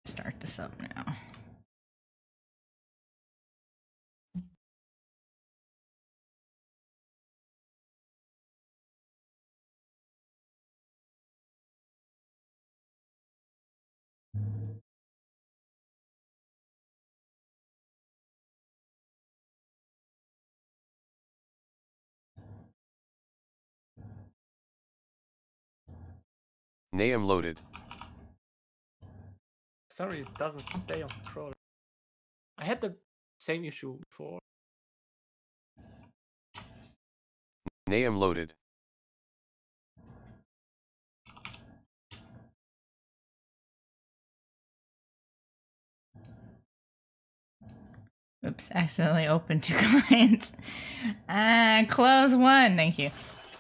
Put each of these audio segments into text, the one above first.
Start this up now. Name loaded. Sorry, it doesn't stay on controller. I had the same issue before. Name loaded. Oops, accidentally opened 2 clients. Close 1, thank you.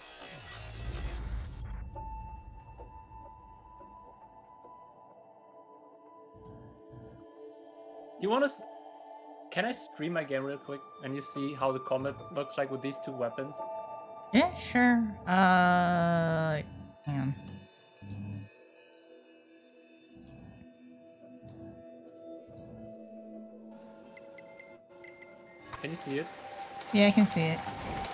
Do you want to? Can I stream my game real quick and you see how the combat looks like with these 2 weapons? Yeah, sure. Hang on. Can you see it? Yeah, I can see it.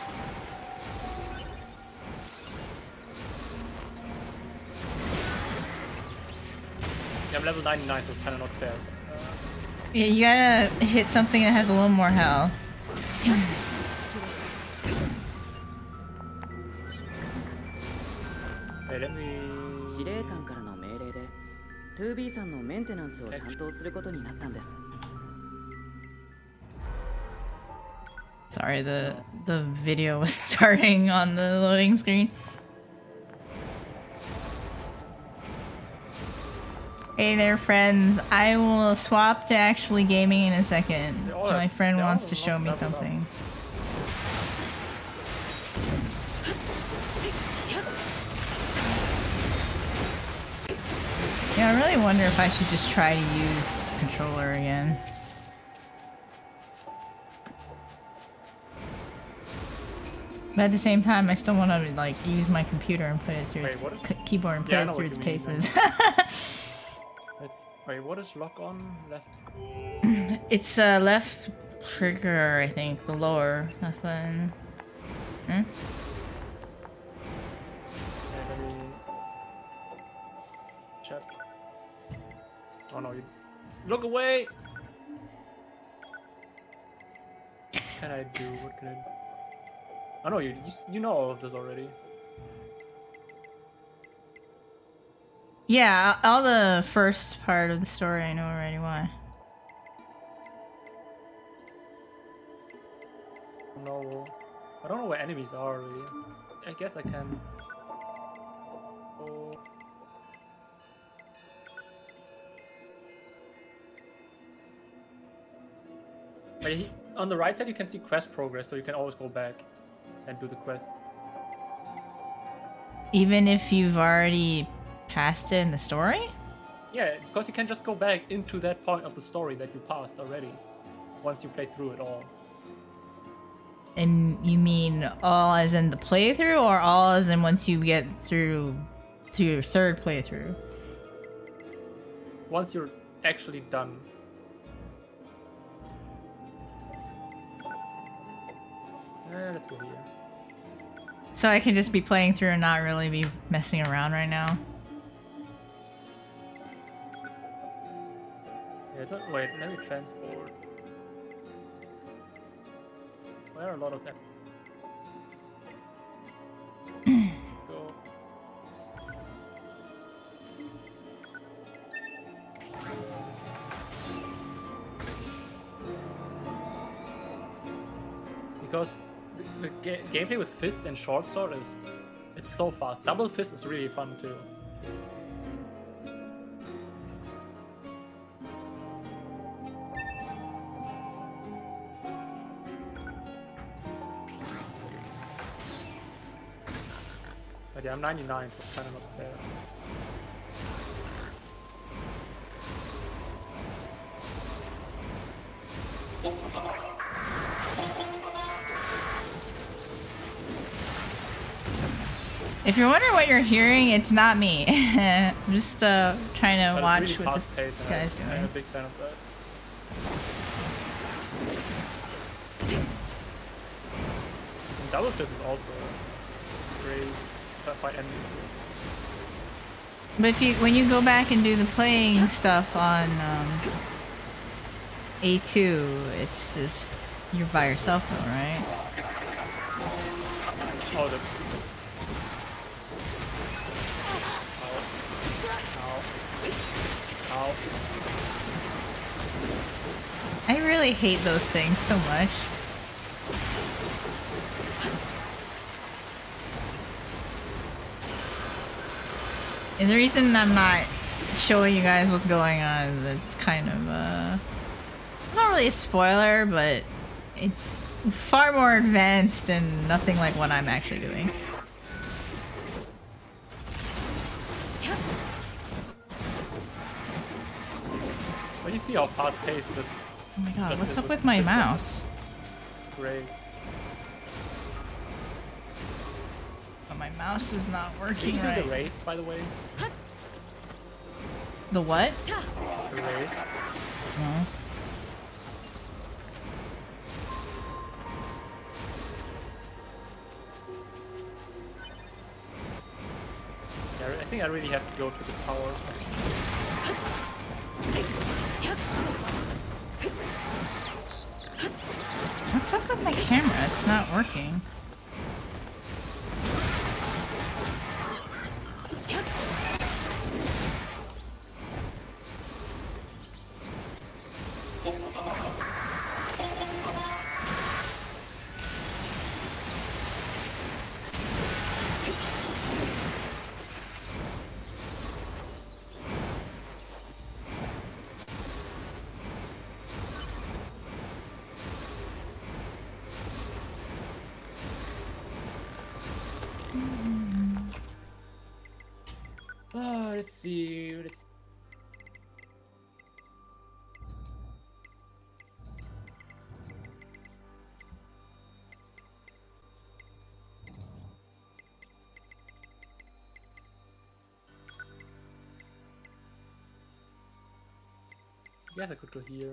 Yeah, I'm level 99, so it's kind of not fair. Yeah, you gotta hit something that has a little more health. Wait, let me... 司令官からの命令で 2B さんのメンテナンスを担当することになったんです。 Sorry, the video was starting on the loading screen. Hey there, friends. I will swap to actually gaming in a second. My friend wants to show me something. Yeah, I really wonder if I should just try to use controller again. But at the same time, I still want to like use my computer and put it through its keyboard and put it through its paces. Wait, what is lock on left? It's left trigger, I think, the lower left button. Hmm? Okay, let me check. Oh no, you look away! What can I do? What can I do? Oh no, you know all of this already. Yeah, all the first part of the story I know already. Why? No, I don't know where enemies are really. I guess I can. Oh. Wait, on the right side you can see quest progress, so you can always go back and do the quest. Even if you've already passed it in the story? Yeah, because you can just go back into that point of the story that you passed already, once you play through it all. And you mean all as in the playthrough, or all as in once you get through to your 3rd playthrough? Once you're actually done. Let's go here. So I can just be playing through and not really be messing around right now? Yeah, wait, let me transport. There are a lot of them. Go. Because the gameplay with fist and short sword it's so fast. Double fist is really fun too. But yeah, I'm 99, so it's kind of not fair. If you're wondering what you're hearing, it's not me. I'm just trying to But watch it's really what this fast-paced, and guy's I'm a doing. big fan of that. And double fist is also great to fight enemies. But when you go back and do the playing stuff on A2, it's just you're by yourself though, right? Oh, the... Ow. Ow. I really hate those things so much. And the reason I'm not showing you guys what's going on is it's kind of it's not really a spoiler, but it's far more advanced and nothing like what I'm actually doing. But you see how fast paced this Oh my god, This what's is up what- with my this is what- mouse? great. Oh, my mouse is not Did working you do right. the race, by the way? The what? The race? No. Yeah, I think I really have to go to the tower section. What's up with my camera? It's not working. Let's see. Let's... Guess I could go here.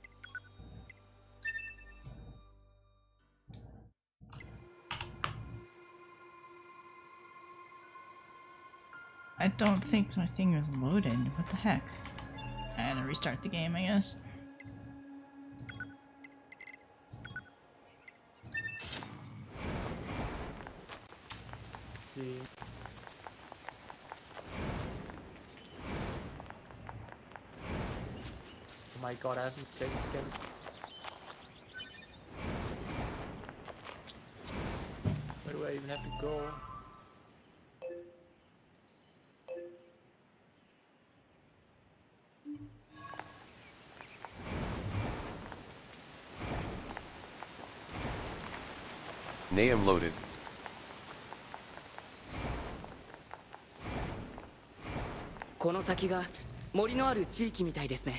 I don't think my thing is loaded. What the heck? I had to restart the game, I guess. See. Oh my god, I haven't played this game. Where do I even have to go? Name loaded. この先が森のある地域みたいですね。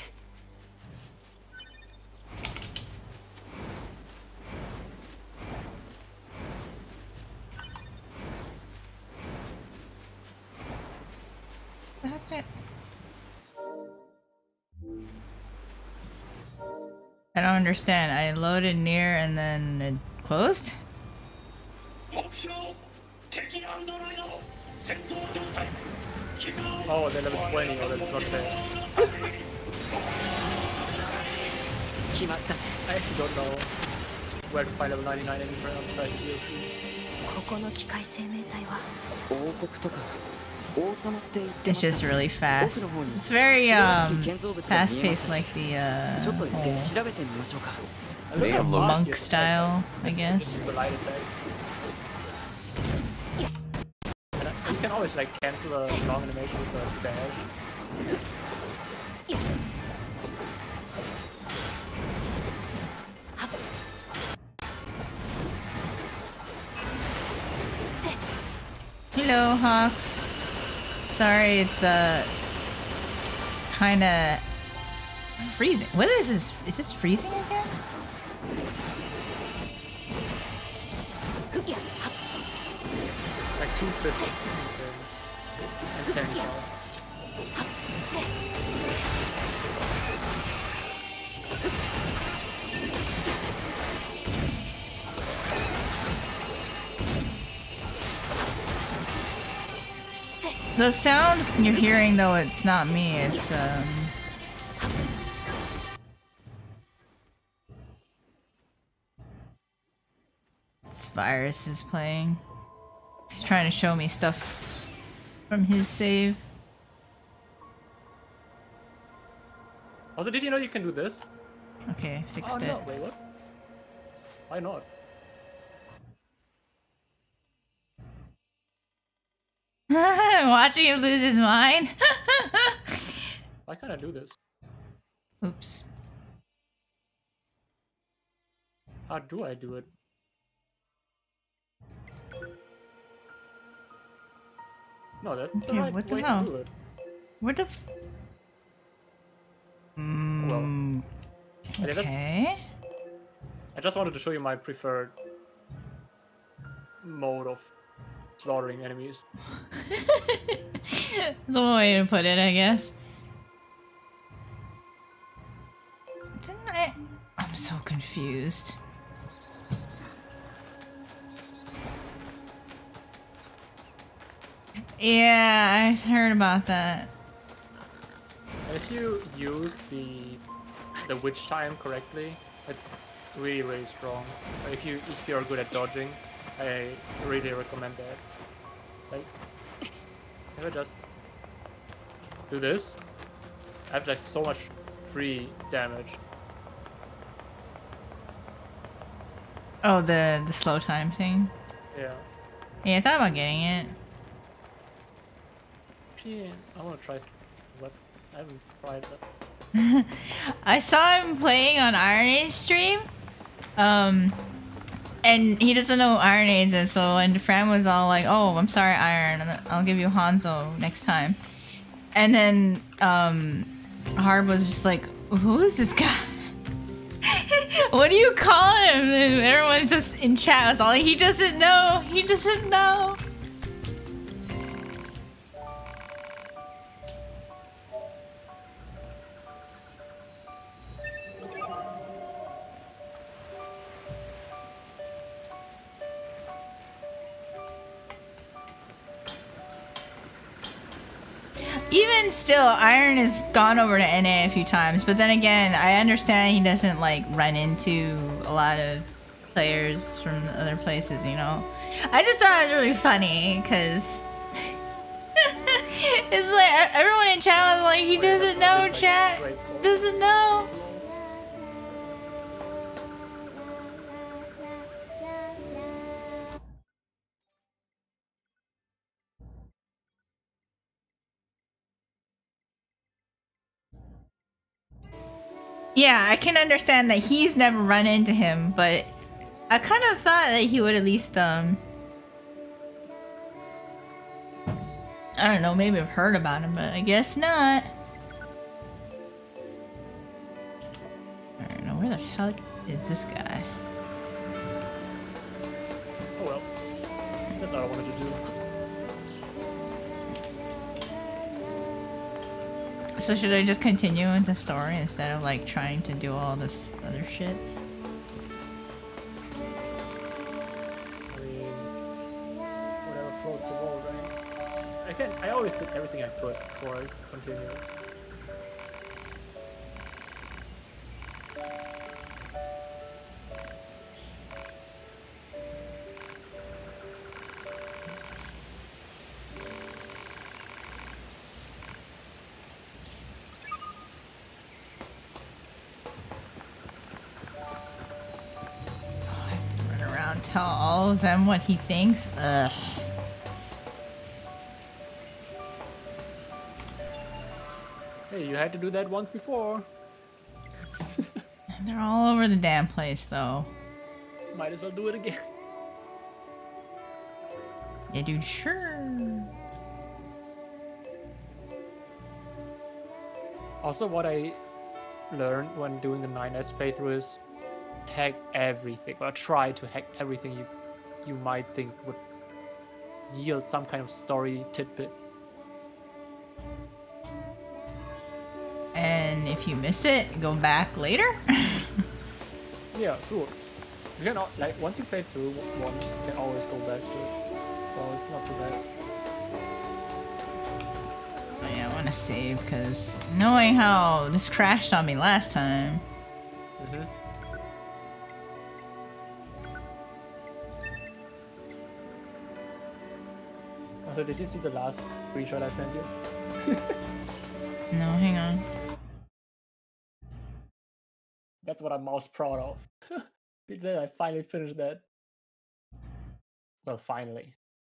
The heck? I don't understand. I loaded near and then it closed? Oh, they're level 20, oh, that's not fair. 来ましたね。 I actually don't know where to find level 99 anywhere outside DLC. ここの機械生命体は王国とか王様って言ってま It's した just really fast. 奥の方に It's very 白らしき建造物が見えますし fast paced like the ちょっと行って whole 調べてみましょうか。 I look how Name fast monk he is. style, I Just guess. the light attack. And you can always like cancel a long animation with a dash. Hello, Hawks. Sorry, it's kinda freezing. What is this? Is this freezing again? Like 2 fists and 10 shots. The sound you're hearing, though, it's not me. It's Virus is playing. He's trying to show me stuff from his save. Also, did you know you can do this? Okay, fixed it. No, wait, what? Why not? Watching him lose his mind. Why can't I do this? Oops. How do I do it? No, that's the Okay, right what the way hell? to do it. What the f- Well, okay. I just wanted to show you my preferred mode of slaughtering enemies. The way to put it, I guess. Didn't I? I'm so confused. Yeah, I heard about that. If you use the witch time correctly, it's really, really strong. If you're good at dodging, I really recommend that. Like, if I just do this, I have like so much free damage. Oh, the slow time thing. Yeah. Yeah, I thought about getting it. Yeah, I want to try, but I haven't tried that. I saw him playing on Iron Age stream. And he doesn't know what Iron Age is, so when Fran was all like, "Oh, I'm sorry, Iron, I'll give you Hanzo next time," and then Harb was just like, "Who is this guy? What do you call him?" And everyone just in chat was all like, "He doesn't know. He doesn't know." Even still, Iron has gone over to NA a few times, but then again, I understand he doesn't like run into a lot of players from other places, you know? I just thought it was really funny, because it's like everyone in chat was like, he doesn't know, chat. Doesn't know. Yeah, I can understand that he's never run into him, but I kind of thought that he would at least, I don't know, maybe have heard about him, but I guess not. I don't know, where the hell is this guy? Oh well, that's all I wanted to do. So should I just continue with the story instead of like trying to do all this other shit? I mean, whatever floats the boat, right? I always did everything I could before I continue. Tell all of them what he thinks? Ugh. Hey, you had to do that once before. They're all over the damn place, though. Might as well do it again. Yeah, dude, sure. Also, what I learned when doing the 9S playthrough is hack everything, or try to hack everything you might think would yield some kind of story tidbit. And if you miss it, go back later. Yeah, sure. You can like once you play through one, you can always go back to it. So it's not too bad. Oh, yeah, I want to save because knowing how this crashed on me last time. So did you see the last screenshot I sent you? No, hang on. That's what I'm most proud of. Then I finally finished that. Well, finally.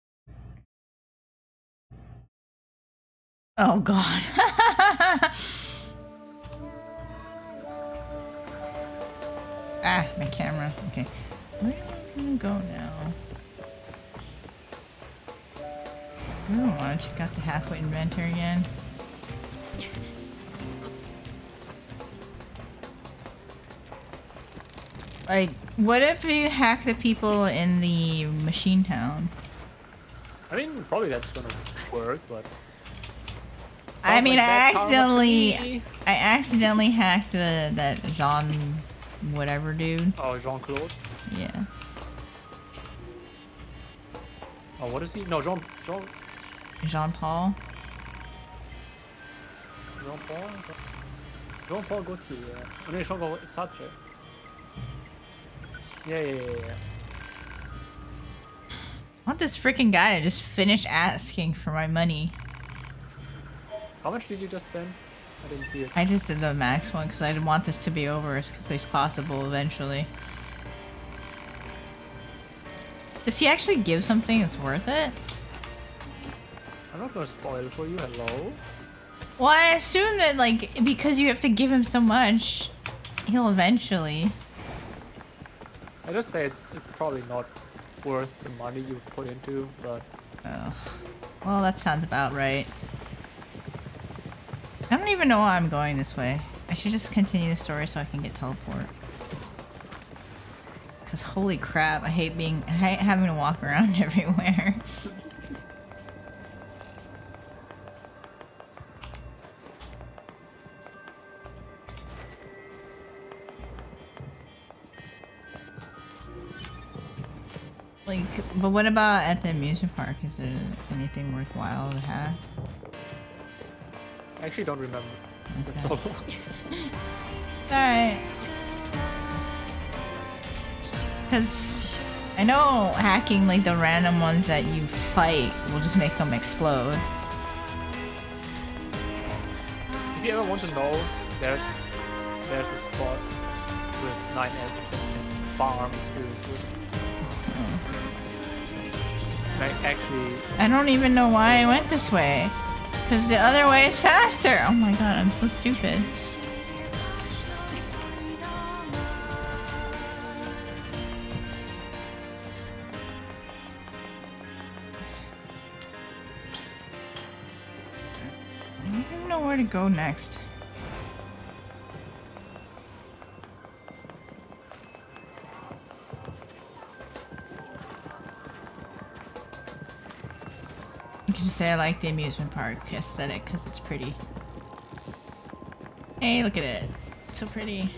Oh god. Ah, my camera. Okay. Where am I gonna go now? I don't want to check out the halfway inventor again. Like, what if you hack the people in the machine town? I mean, probably that's gonna work, but... I mean, like I bad karma to me. accidentally hacked that Jean whatever dude. Oh, Jean-Claude? Yeah. Oh, what is he? No, Jean-Paul? Jean-Paul. Jean-Paul Gaultier, yeah. Oh, no, Jean-Paul Sartre. Yeah. I want this freaking guy to just finish asking for my money. How much did you just spend? I didn't see it. I just did the max one because I didn't want this to be over as quickly as possible eventually. Does he actually give something that's worth it? I'm not gonna spoil it for you, hello? Well, I assume that, like, because you have to give him so much, he'll eventually. I just say it's probably not worth the money you put into, but... Oh. Well, that sounds about right. I don't even know why I'm going this way. I should just continue the story so I can get teleport. Cause holy crap, I hate having to walk around everywhere. Like, but what about at the amusement park? Is there anything worthwhile to have? I actually don't remember. Okay. It's so long. Alright. Because I know hacking, like, the random ones that you fight will just make them explode. If you ever want to know, there's a spot with 9S and farm experience with. Like, actually... I don't even know why I went this way. Because the other way is faster! Oh my god, I'm so stupid. I don't even know where to go next. You can just say I like the amusement park aesthetic because it's pretty. Hey, look at it. It's so pretty.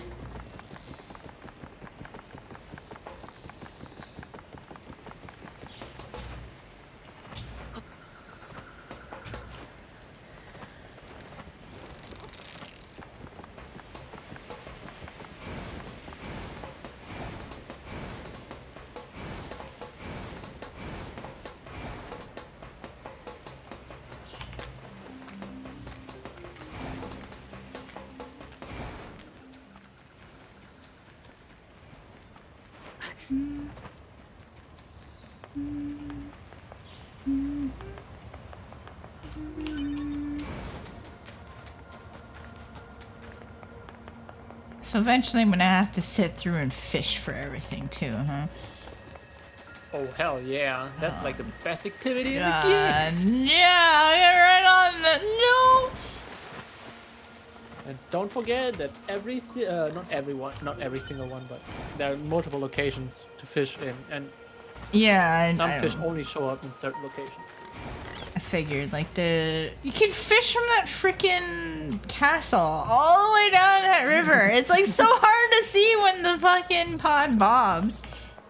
So eventually I'm gonna have to sit through and fish for everything too, huh? Oh, hell yeah. That's like the best activity in the God, game. yeah, I'll get right on that. No! And don't forget that not every single one, but there are multiple locations to fish in. And Yeah, Some fish only show up in certain locations. I figured, like, you can fish from that freaking castle all the way down that river. It's like so hard to see when the fucking pod bobs.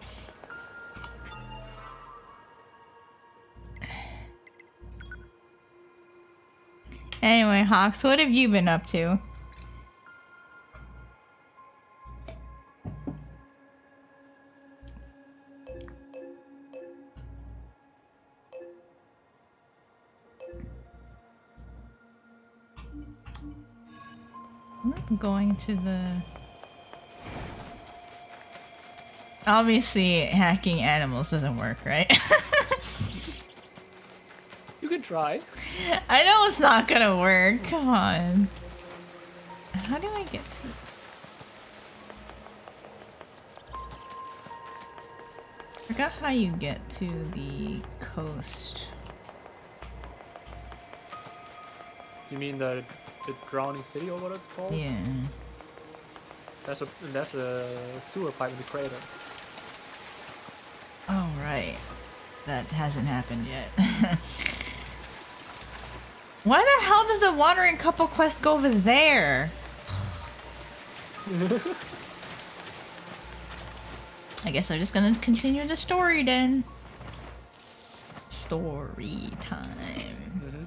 Anyway, Hawks, what have you been up to? We're going to the... Obviously, hacking animals doesn't work, right? You can try. I know it's not gonna work. Come on. How do I get to... I forgot how you get to the coast. You mean the drowning city or what it's called? Yeah. That's a sewer pipe in the crater. Oh, right. That hasn't happened yet. Why the hell does the wandering couple quest go over there? I guess I'm just gonna continue the story then. Story time.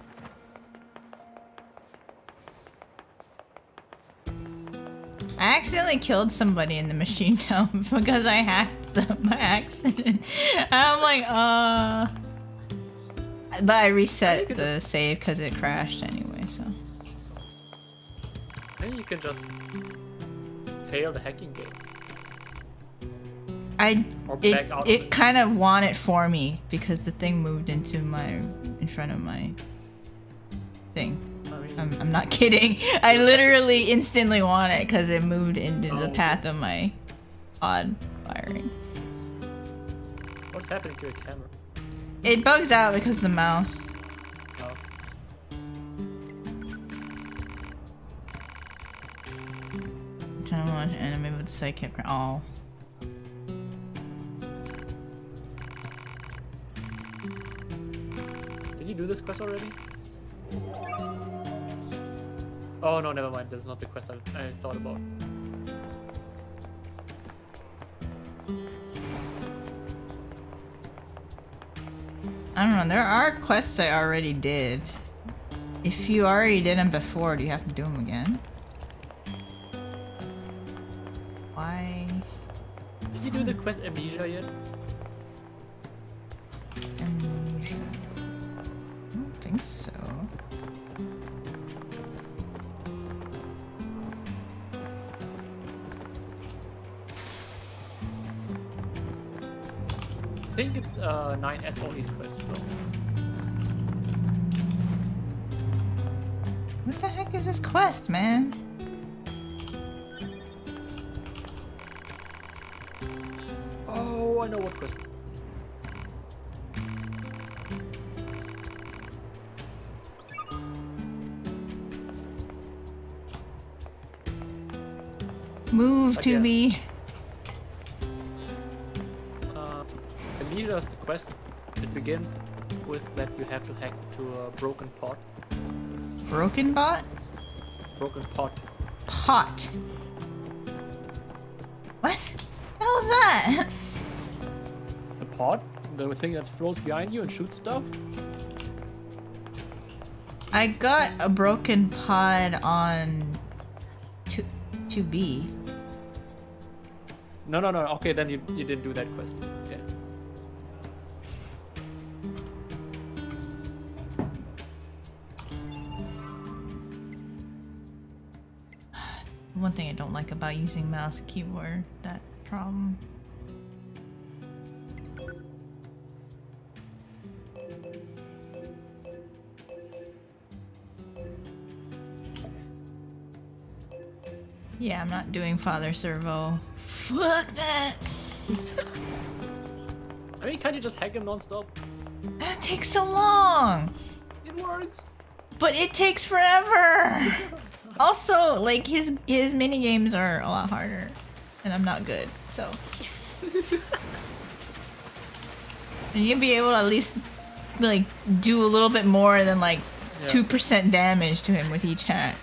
I accidentally killed somebody in the machine town because I hacked them by accident. I'm like, But I reset the save because it crashed anyway, so. Maybe you can just fail the hacking game. It kind of won it for me because the thing moved in front of my thing. I'm not kidding. I literally instantly won it because it moved into the path of my odd firing. What's happening to your camera? It bugs out because of the mouse. Oh. I'm trying to watch anime with the sidekick. Oh. Did you do this quest already? Oh no, never mind. This is not the quest I thought about. I don't know. There are quests I already did. If you already did them before, do you have to do them again? Why? Did you do the quest Amnesia yet? Amnesia? I don't think so. I think it's 9S only quest though. What the heck is this quest, man? Oh, I know what quest. Move to me. Amnesia is the quest. It begins with that you have to hack to a broken pot. Broken bot? Broken pot. Pot. What? The hell is that? The pot? The thing that floats behind you and shoots stuff? I got a broken pod on 2B. No. Okay, then you didn't do that quest. Okay. One thing I don't like about using mouse and keyboard, that problem. Yeah, I'm not doing Father Servo. Fuck that! I mean, can't you just hack him non-stop? That takes so long! It works! But it takes forever! Also, like, his mini games are a lot harder. And I'm not good, so. And you'll be able to at least like do a little bit more than like 2% damage to him with each hack.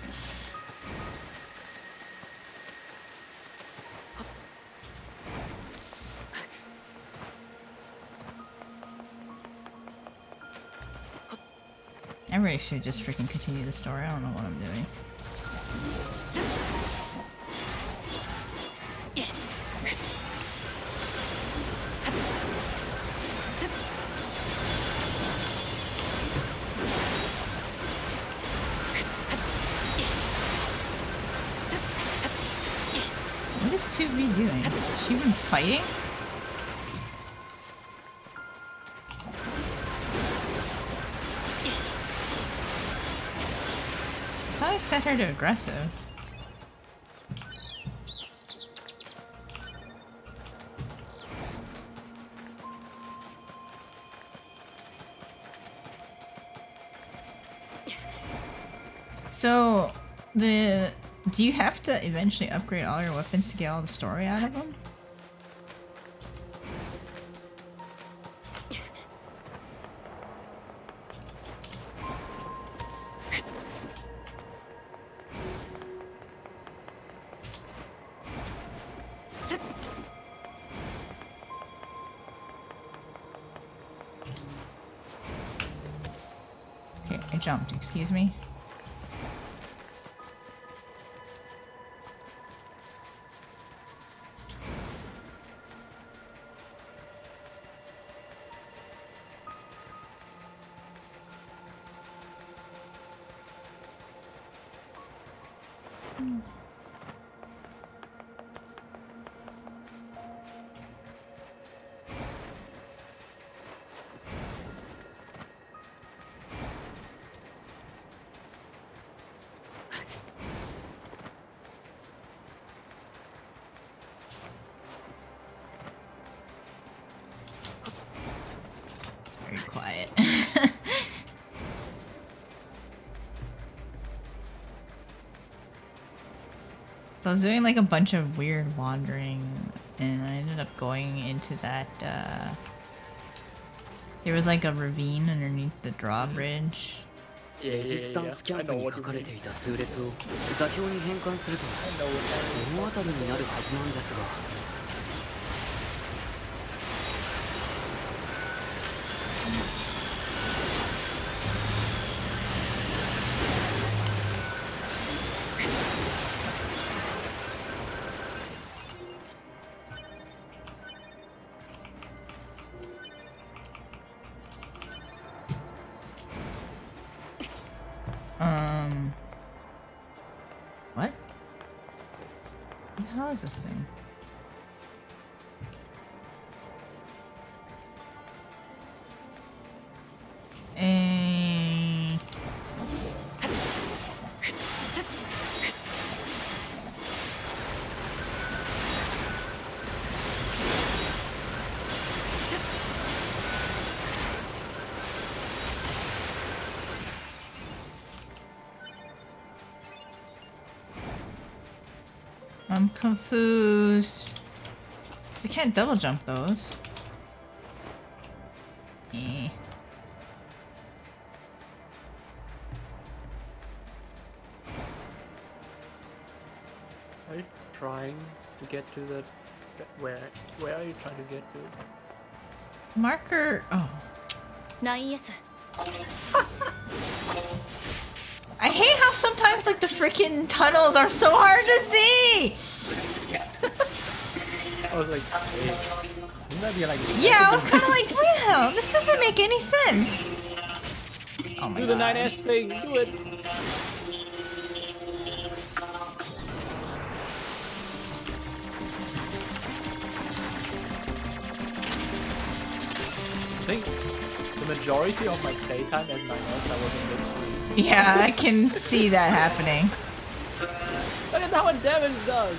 I really should just freaking continue the story. I don't know what I'm doing. What is 2B doing? Has she been fighting? I thought I set her to aggressive. So, do you have to eventually upgrade all your weapons to get all the story out of them? Okay, I jumped, excuse me. It's very quiet. So I was doing like a bunch of weird wandering and I ended up going into that there was like a ravine underneath the drawbridge. レジスタンスキャンプに書かれていた数列を座標に変換するとこの辺りになるはずなんですが。 What? How is this thing? I'm confused. I can't double jump those. Eh. Are you trying to get to the... Where are you trying to get to? Marker... Oh. 9S I hate how sometimes like the freaking tunnels are so hard to see! I was like, hey, wouldn't that be like... Yeah, I was kind of like, wow, this doesn't make any sense. Oh my Do the god. 9S thing, do it! I think the majority of my playtime as 9S I was in this screen. Yeah, I can see that happening. Look at how much damage it does!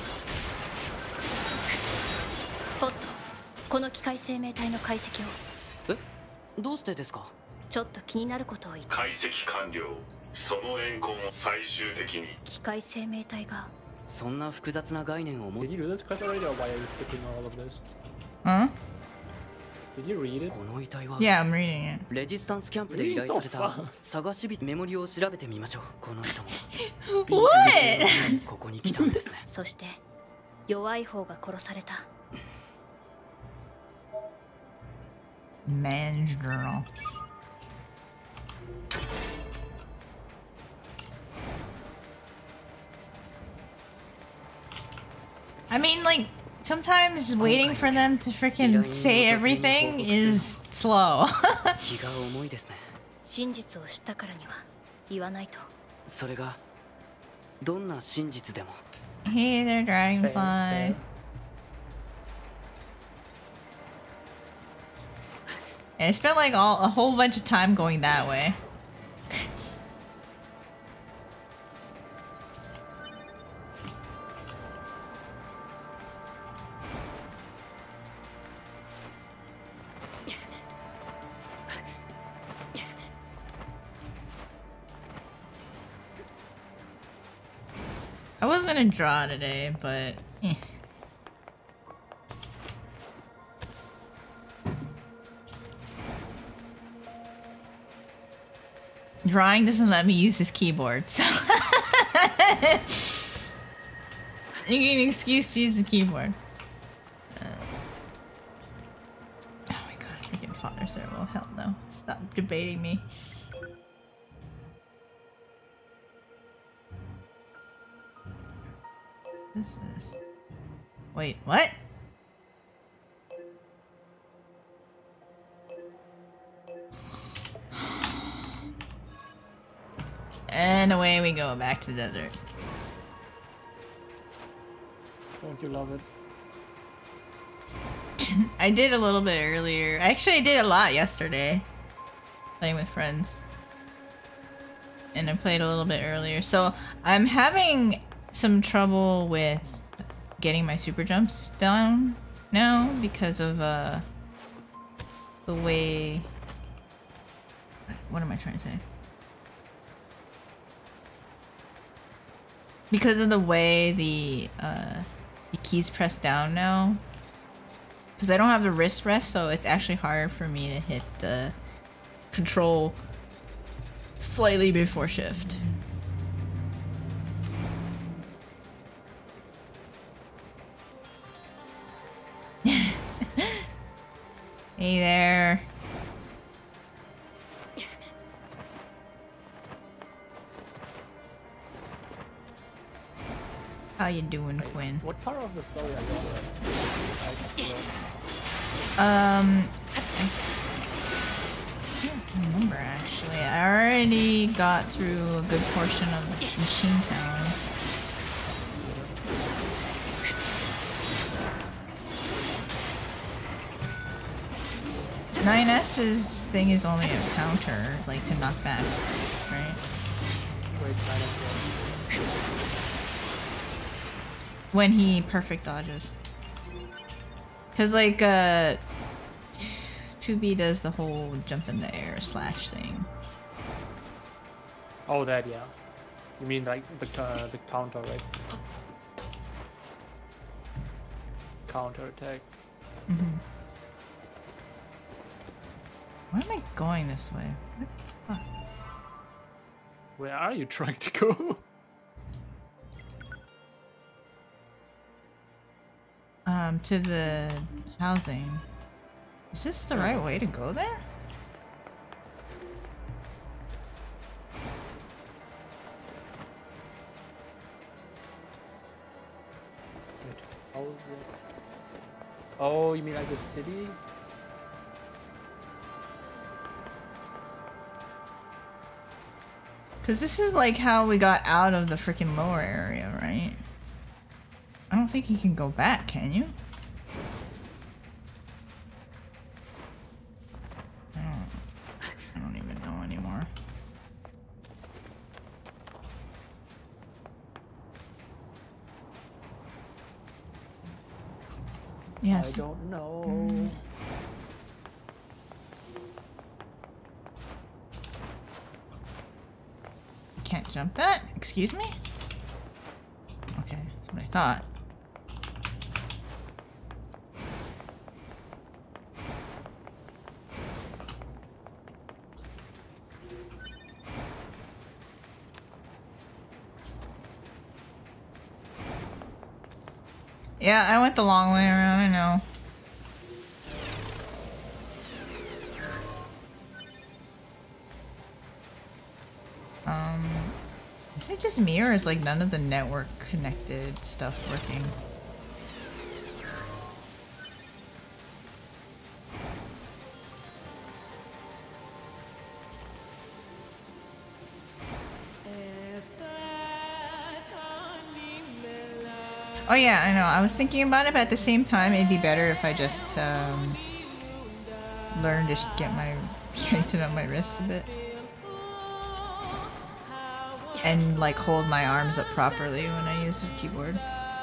ポットこの機械生命体の解析をえ、どうしてですか？ ちょっと気になることを言って解析完了。その怨恨を最終的に機械生命体がそんな複雑な概念を持 Did you do this quest already or why are you skipping all of this? Huh? Did you read it? この遺体は Yeah, I'm reading it. レジスタンスキャンプで依頼された探し人メモリを調べてみましょう。この人も What? ここに来たんですね。 そして弱い方が殺された。 Man's journal. I mean, like, sometimes waiting for them to freaking say everything is slow. 気が重いですね。 真実を知ったからには言わないと。 それがどんな真実でも。 Hey there, Fair, Dragonfly. fair. And I spent like a whole bunch of time going that way. I was gonna draw today, but drawing doesn't let me use this keyboard, so you get an excuse to use the keyboard. Oh my god, freaking father servo, hell no. Stop debating me. This is... Wait, what? And away we go back to the desert. Don't you love it? I did a little bit earlier. Actually, I did a lot yesterday. Playing with friends. And I played a little bit earlier. So, I'm having some trouble with getting my super jumps down now because of the way... What am I trying to say? Because of the way the keys press down now. Because I don't have the wrist rest, so it's actually hard for me to hit the control slightly before shift. Hey there. How you doing, Wait, Quinn? what part of the story are you I on? can't remember actually. I already got through a good portion of Machine Town. S's thing is only a counter, like to knock back, right? Wait, When he perfect dodges. Cause like 2B does the whole jump in the air slash thing. Oh, that, yeah. You mean like the counter, right? Counter attack. Mm-hmm. Why am I going this way? What the fuck? Where are you trying to go? To the housing. Is this the right way to go there? Wait, how is it? Oh, you mean like the city? Cause this is like how we got out of the freaking lower area, right? I don't think you can go back, can you? I don't even know anymore. Yes. I don't know. Can't jump that? Excuse me? Okay, that's what I thought. Yeah, I went the long way around, I know. Is it just me or is like none of the network connected stuff working? Oh yeah, I know. I was thinking about it, but at the same time, it'd be better if I just learn to get my strengthen up my wrists a bit, and like hold my arms up properly when I use the keyboard.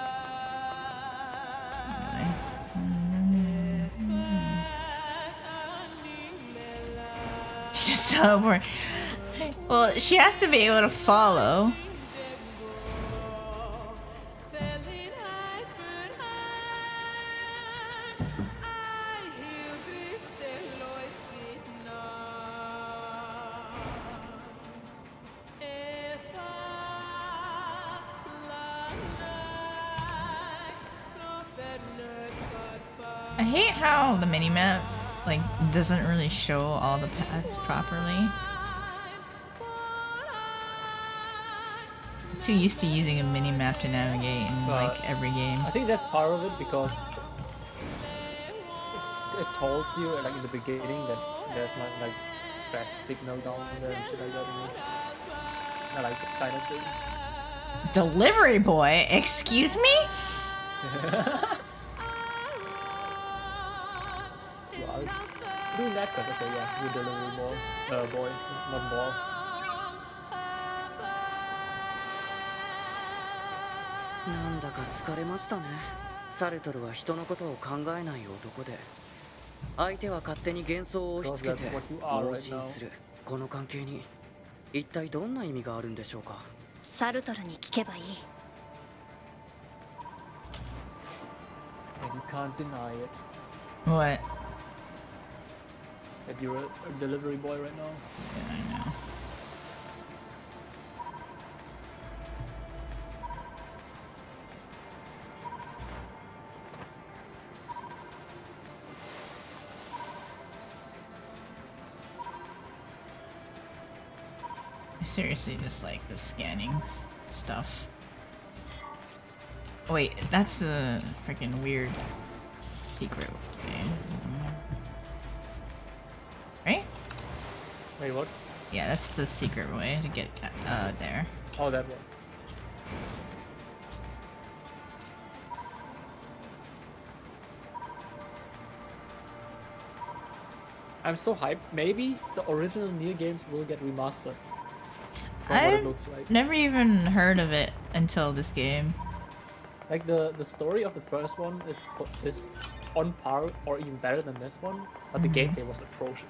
She's teleport. Well, she has to be able to follow. I hate how the minimap like doesn't really show all the paths properly. I'm too used to using a minimap to navigate in like every game. I think that's part of it because it told you like in the beginning that there's not like fast signal down there and shit like that. I like that kind of thing. Delivery boy? Excuse me? Well, doing that because okay, yeah, you delivery boy, boy, not ball. なんだか疲れましたね。サルトルは人のことを考えない男で、相手は勝手に幻想を押し付けて盲信する。この関係に一体どんな意味があるんでしょうか。 サルトルに聞けばいい。 And you can't deny it. What? That you're a delivery boy right now. Yeah, I know. I seriously just like the scanning stuff. Wait, that's the freaking weird secret way. Right? Wait, what? Yeah, that's the secret way to get there. Oh, that one. I'm so hyped. Maybe the original Nier games will get remastered. From what it looks like. Never even heard of it until this game. Like the story of the first one is on par or even better than this one, but the gameplay was atrocious.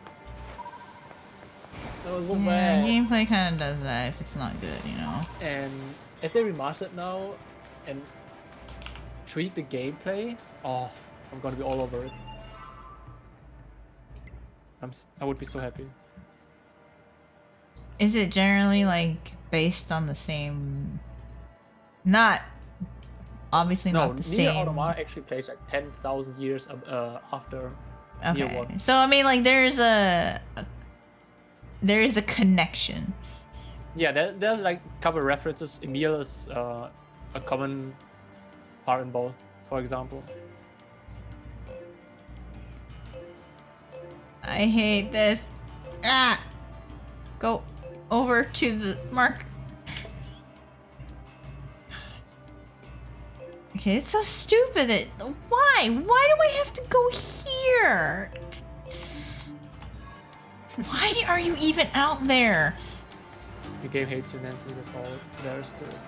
That was so bad. Gameplay kind of does that if it's not good, you know. And if they remaster it now and tweak the gameplay, oh, I'm gonna be all over it. I would be so happy. Is it generally like based on the same? Not obviously no, not the same. Nier Automata actually plays like 10,000 years after Nier 1. So I mean, like there is a connection. Yeah, there's like a couple of references. Emil is a common part in both, for example. I hate this. Ah! Go over to the mark. Okay, it's so stupid that... Why? Why do I have to go here? Why are you even out there? The game hates you, Nancy, that's all there is to it.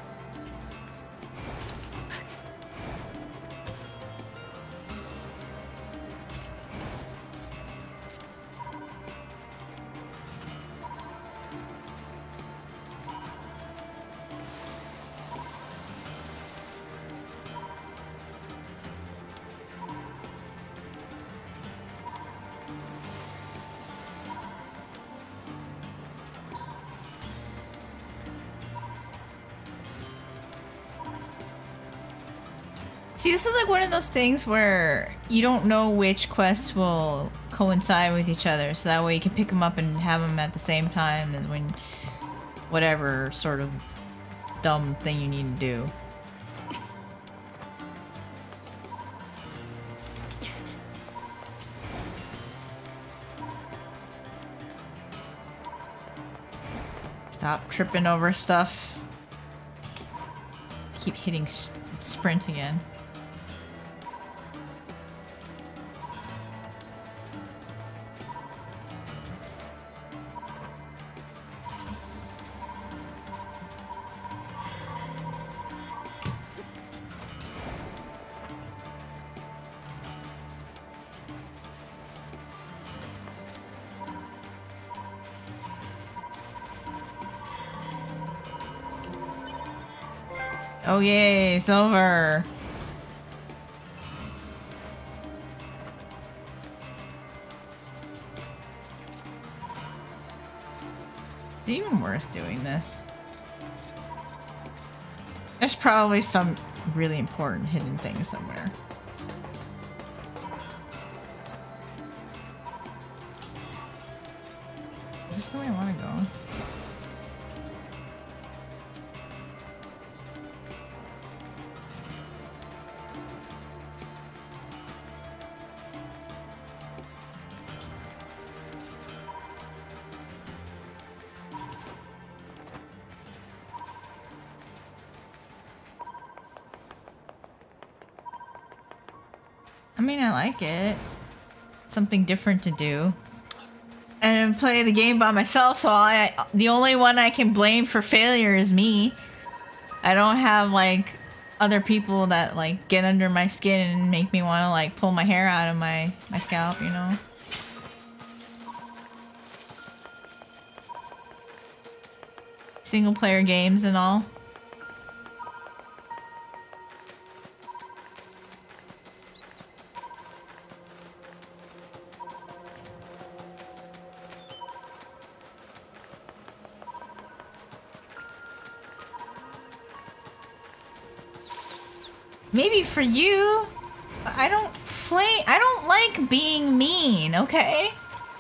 See, this is like one of those things where you don't know which quests will coincide with each other, so that way you can pick them up and have them at the same time as when whatever sort of dumb thing you need to do. Stop tripping over stuff. Keep hitting sprint again. Oh yay, it's over. Is it even worth doing this? There's probably some really important hidden thing somewhere. Is this the way I want to go? I mean, I like it. Something different to do. And play the game by myself, so the only one I can blame for failure is me. I don't have, like, other people that, like, get under my skin and make me want to, like, pull my hair out of my scalp, you know? Single player games and all. Maybe for you, but I don't like being mean, okay?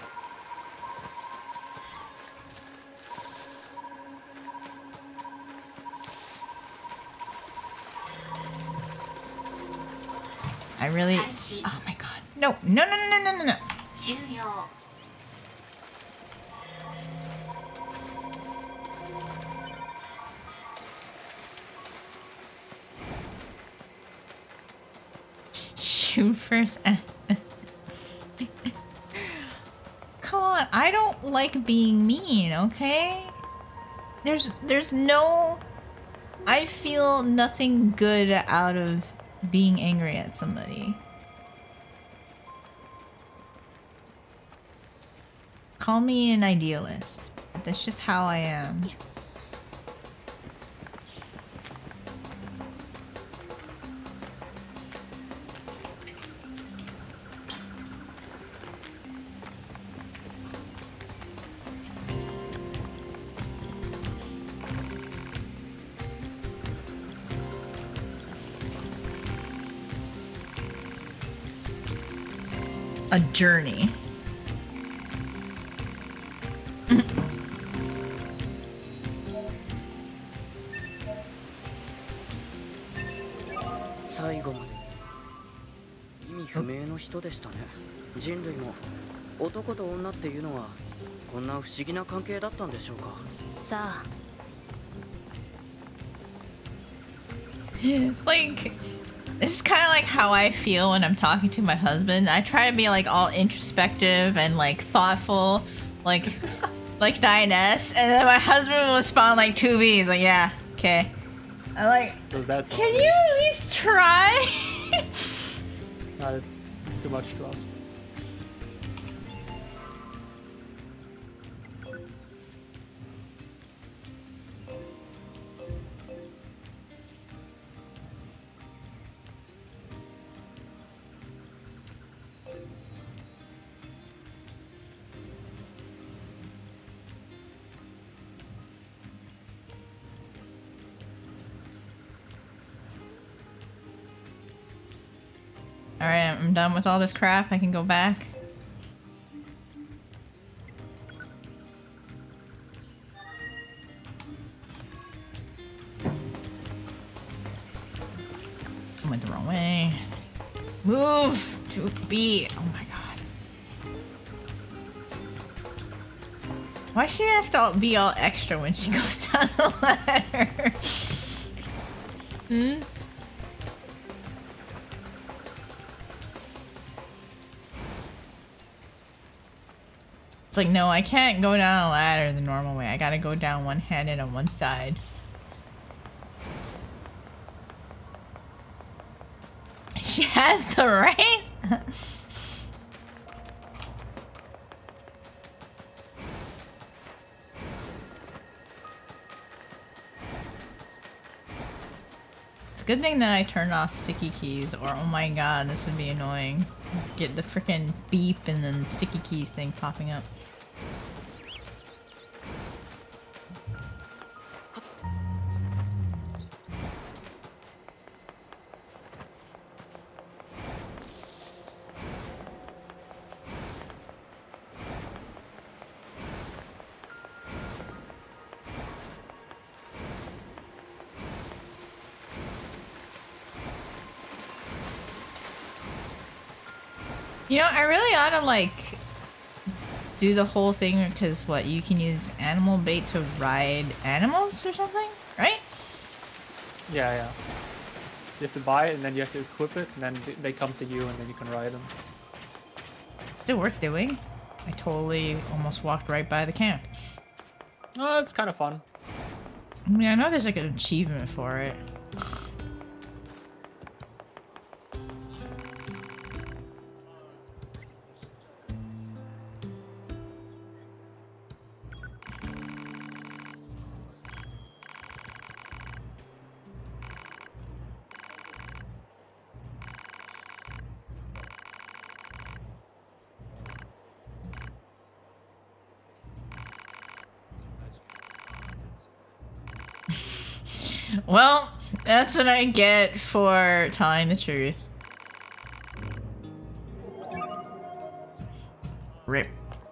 I really, oh my god. No, no, no, no, no, no, no. Shoot first. Come on, I don't like being mean, okay? There's no... I feel nothing good out of being angry at somebody. Call me an idealist. That's just how I am. A journey. Like, this is kind of like how I feel when I'm talking to my husband. I try to be like all introspective and like thoughtful, like Dianess, and then my husband will respond like 2 B's, like, yeah, okay. I'm like, so can you at least try? No, it's too much to ask. Alright, I'm done with all this crap. I can go back. I went the wrong way. Move to B. Oh my god. Why does she have to be all extra when she goes down the ladder? Hmm? It's like, no, I can't go down a ladder the normal way. I gotta go down one-handed on one side. She has the right? It's a good thing that I turned off sticky keys, or oh my god, this would be annoying. Get the frickin' beep and then sticky keys thing popping up. You know, I really ought to, like, do the whole thing, because what, you can use animal bait to ride animals or something, right? Yeah, yeah. You have to buy it, and then you have to equip it, and then they come to you, and then you can ride them. Is it worth doing? I totally almost walked right by the camp. Oh, it's kind of fun. I mean, I know there's, like, an achievement for it. Well, that's what I get for telling the truth. Rip.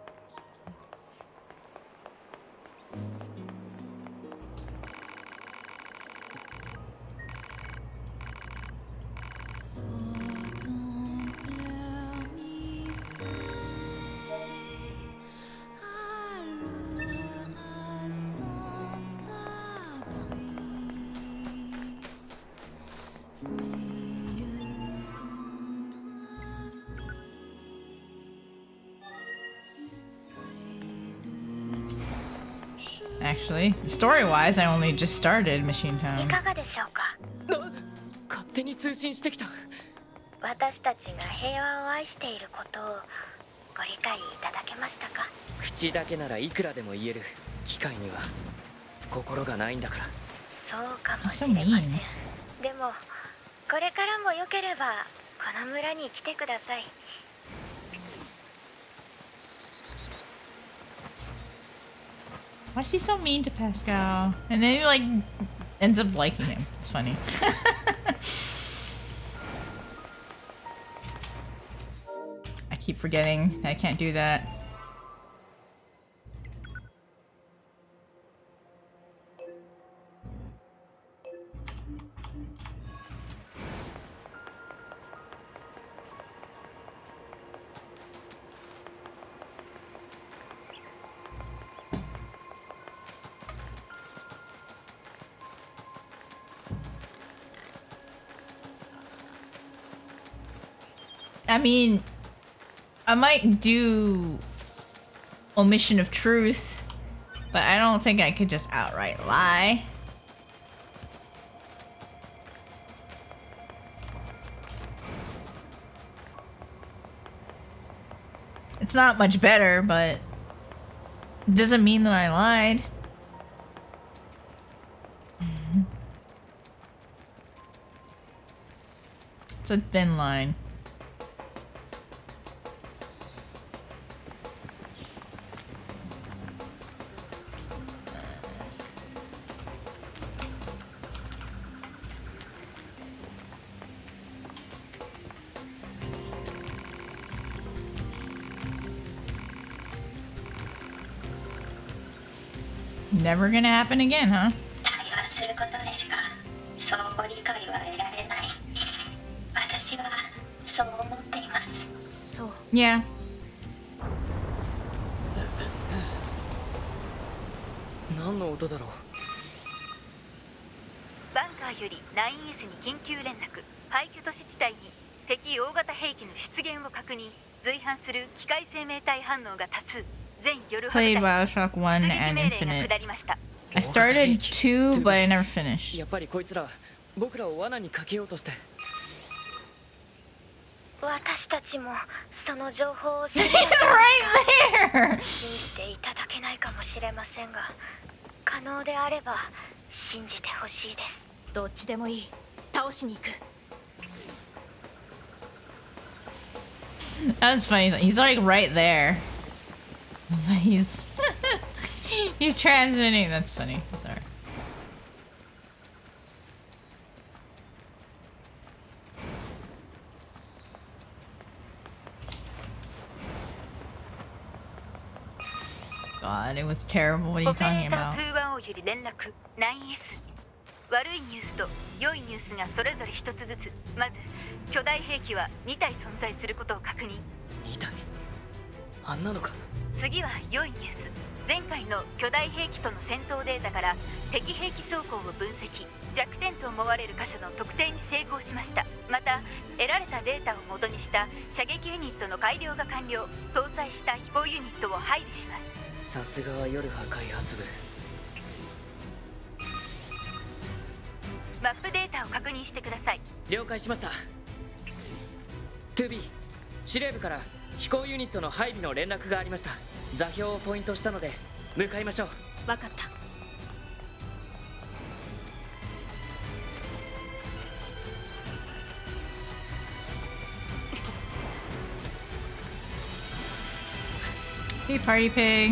Actually, story-wise, I only just started Machine Town. いかがでしょうか。 勝手に通信してきた。 私たちが平和を愛していることをご理解いただけましたか。 口だけならいくらでも言える。機械には心がないんだから。 そうかもしれません。でもこれからも良ければこの村に来てください。 Why is he so mean to Pascal? And then he, like, ends up liking him. It's funny. I keep forgetting that I can't do that. I mean, I might do omission of truth, but I don't think I could just outright lie. It's not much better, but it doesn't mean that I lied. It's a thin line. Never gonna happen again, huh? 対話することでしか相互理解は得られない。私はそう思っています。そう。 Yeah. 何の音だろう。 バンカーより 9S に緊急連絡。廃墟都市地帯に敵大型兵器の出現を確認。随伴する機械生命体反応が多数。全夜 Played Bioshock 1 and Infinite. I started 2, but I never finished. やっぱりこいつら僕らを罠にかけようとして。 私たちもその情報を知り It's right there! 信じていただけないかもしれませんが、可能であれば信じてほしいです。どっちでもいい。倒しに行く。 That's funny. He's like right there. He's he's transmitting. That's funny. I'm sorry. God, it was terrible. What are you talking about? 悪いニュースと良いニュースがそれぞれ一つずつ。まず巨大兵器は2体存在することを確認。 2体？あんなのか。 次は良いニュース。前回の巨大兵器との戦闘データから敵兵器走行を分析。弱点と思われる箇所の特定に成功しました。また得られたデータを元にした射撃ユニットの改良が完了。搭載した飛行ユニットを配備します。 さすがは夜波開発部。 マップデータを確認してください。 了解しました。 2B 司令部から飛行ユニットの配備の連絡がありました。座標をポイントしたので向かいましょう。 分かった。 Hey, party pig.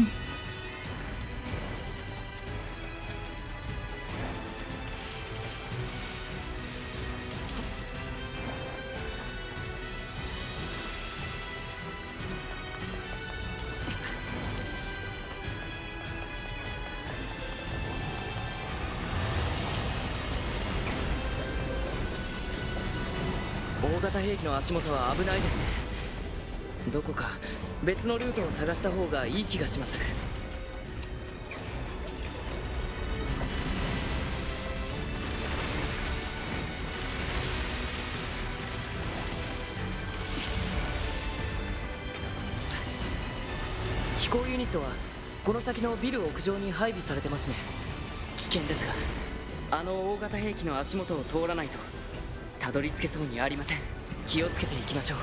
大型兵器の足元は危ないですね。どこか別のルートを探した方がいい気がします。飛行ユニットはこの先のビル屋上に配備されてますね。危険ですが、あの大型兵器の足元を通らないとたどり着けそうにありません。気をつけていきましょう。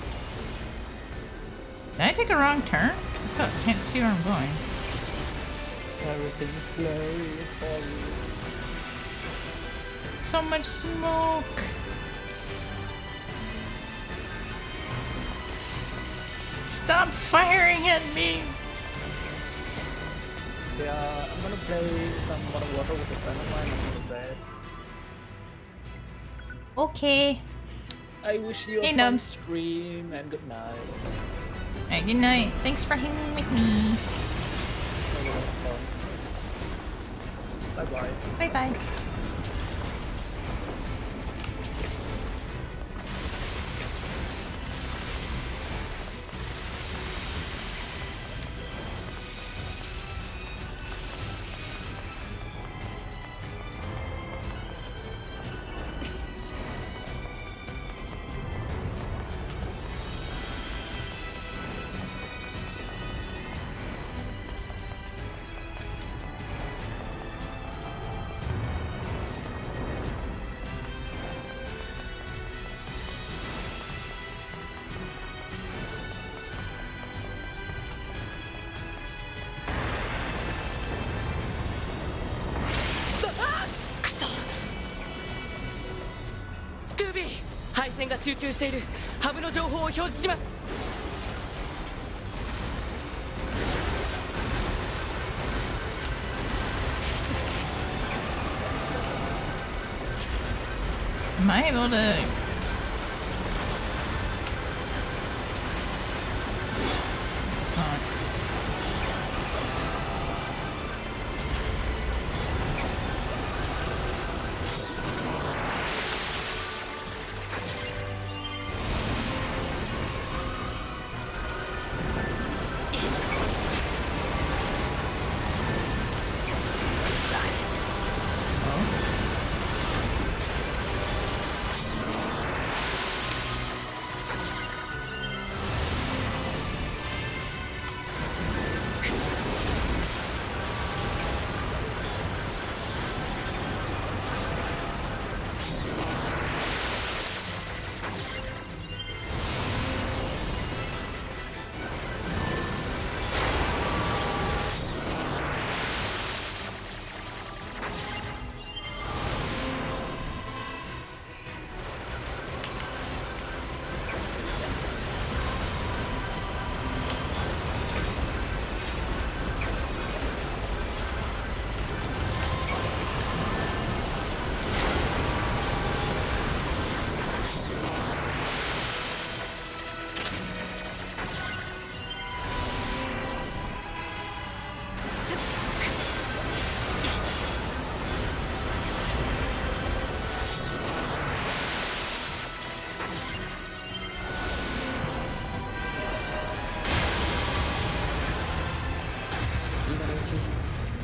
Did I take a wrong turn? I can't see where I'm going. Everything's blurry for you. So much smoke. Stop firing at me. Yeah, I'm gonna play some Modern Warfare with a friend of mine on the bed. Okay. I wish you a fun stream and good night. Alright, good night. Thanks for hanging with me. Bye bye. Bye bye. 2B 配線が集中している。ハブの情報を表示します。 Am I able to? It's not.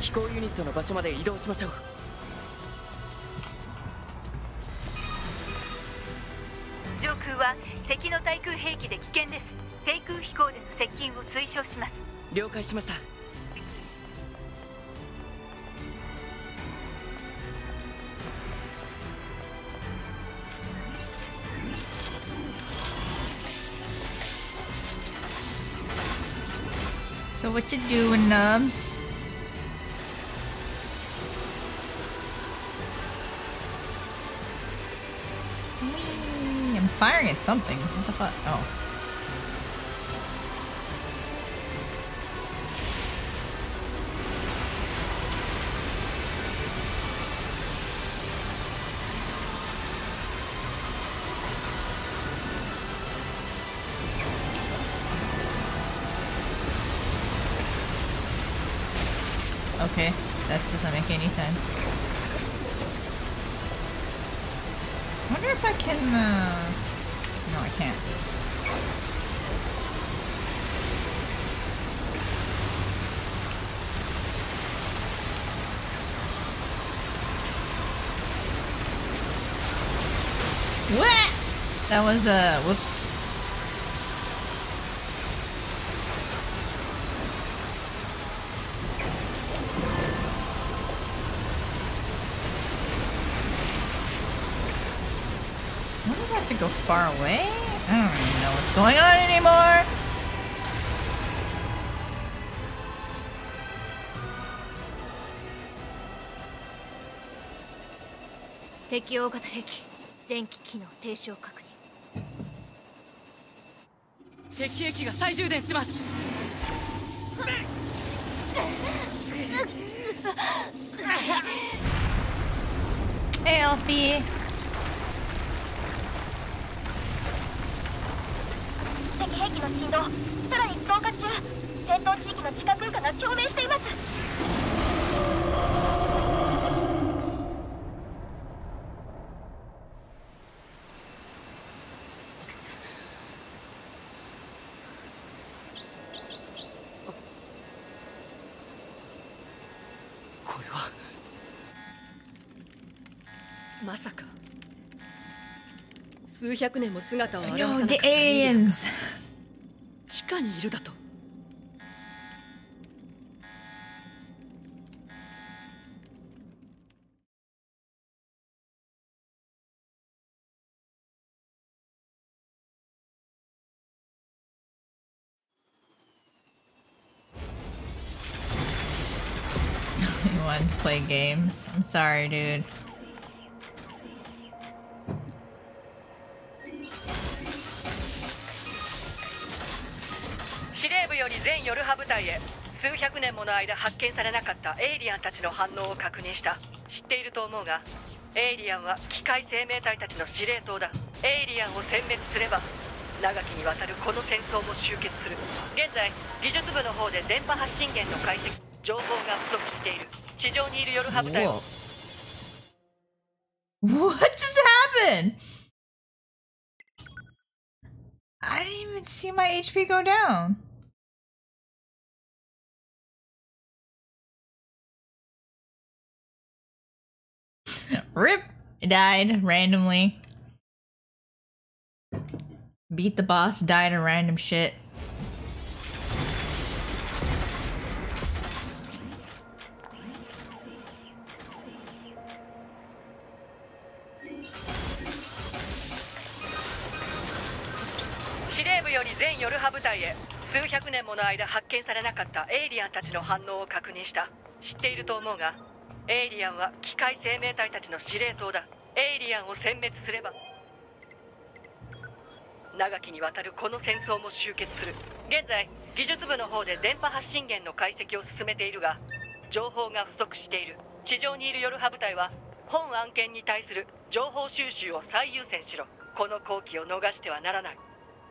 飛行ユニットの場所まで移動しましょう。 上空は敵の対空兵器で危険です。低空飛行での接近を推奨します。 了解しました。 So what you doing, Nubs? Whee! I'm firing at something. What the fuck? Oh. Okay, that doesn't make any sense. I wonder if I can, no, I can't. What? That was, whoops. To go far away? I don't even know what's going on anymore. Hey, Alfie. 敵兵器の振動、さらに増加中。戦闘地域の地下空間が共鳴しています。 これはまさか数百年も姿を現さなかった the aliens. 地下にいるだと。 You want to play games? I'm sorry, dude. 司令部より全ヨルハ部隊へ数百年もの間発見されなかったエイリアンたちの反応を確認した。知っていると思うが、エイリアンは機械生命体たちの司令塔だ。エイリアンを殲滅すれば長きにわたるこの戦争も終結する。現在技術部の方で電波発信源の解析情報が不足している。地上にいるヨルハ部隊を What just happened? I didn't even see my HP go down. Rip! I died randomly. Beat the boss, died of random shit. 司令部より全ヨルハ部隊へ数百年もの間発見されなかったエイリアンたちの反応を確認した。知っていると思うが、エイリアンは機械生命体たちの司令塔だ。エイリアンを殲滅すれば長きにわたるこの戦争も終結する。現在技術部の方で電波発信源の解析を進めているが情報が不足している。地上にいるヨルハ部隊は本案件に対する情報収集を最優先しろ。この好機を逃してはならない。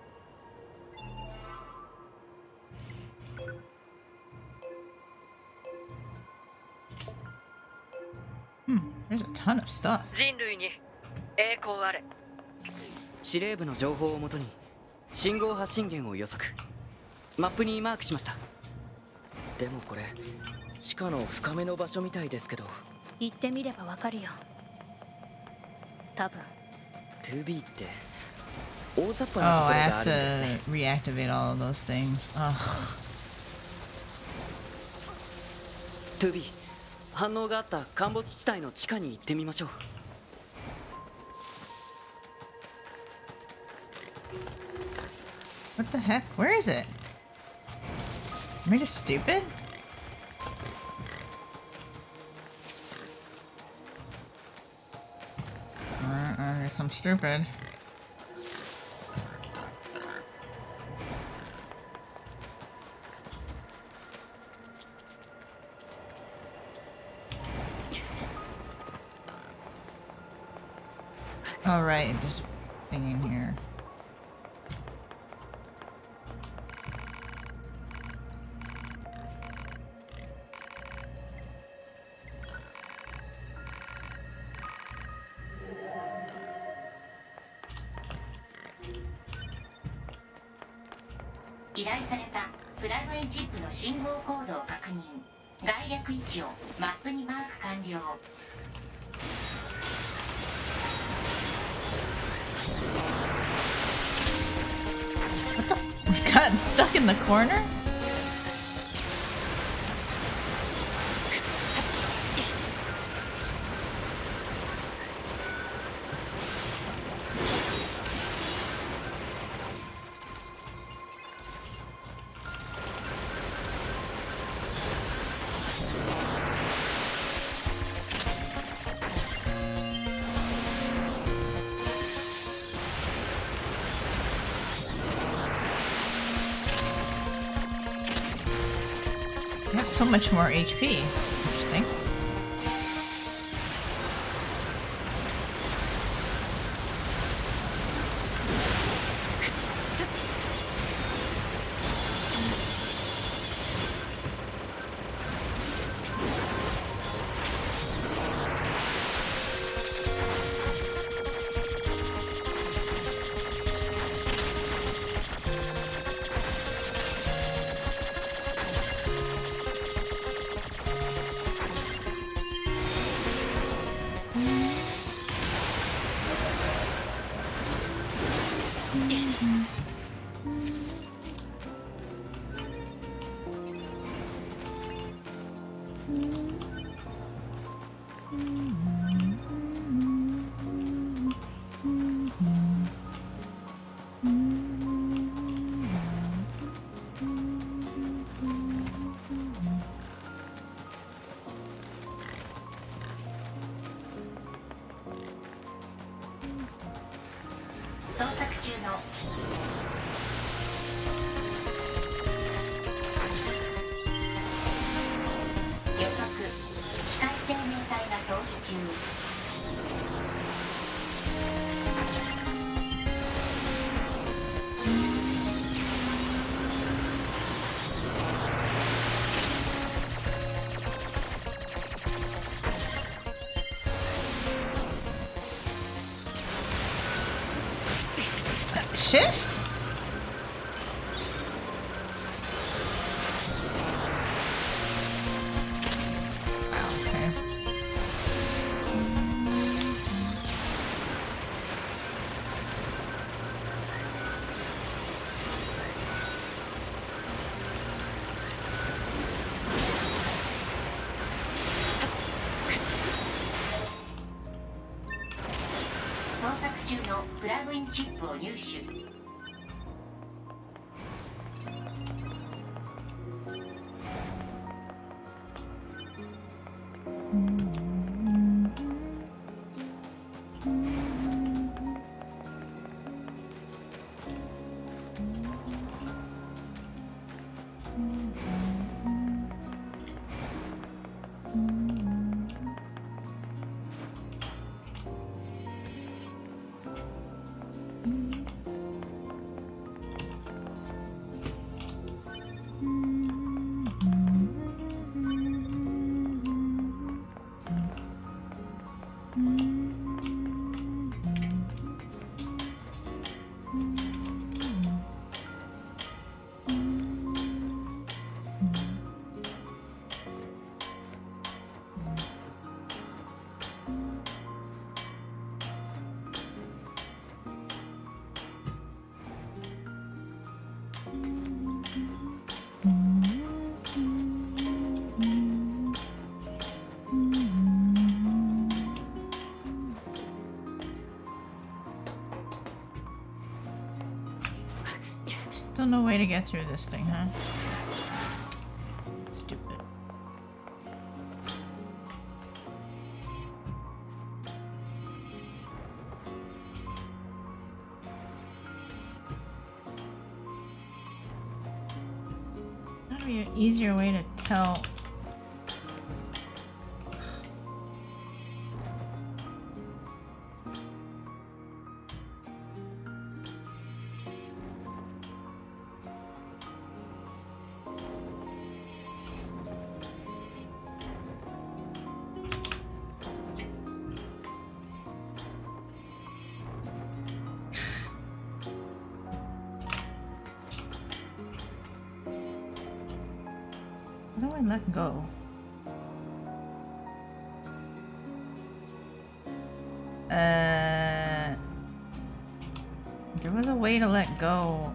There's a ton of stuff. 人類に栄光あれ。 司令部の情報をもとに信号発信源を予測。マップにマークしました。でもこれ地下の深めの場所みたいですけど。 行ってみればわかるよ。多分。 2B って大雑把 Oh, な I ところがあ have るんですね。 to reactivate all of those things. Ugh. 2B、反応があった陥没地帯の地下に行ってみましょう。 What the heck? Where is it? Am I just stupid? I guess I'm stupid. All right, there's a thing in here. Got stuck in the corner? You have so much more HP. Interesting. Shift? Wow, okay. Still no way to get through this thing, huh? Stupid. That'd be an easier way to tell. How do I let go? There was a way to let go.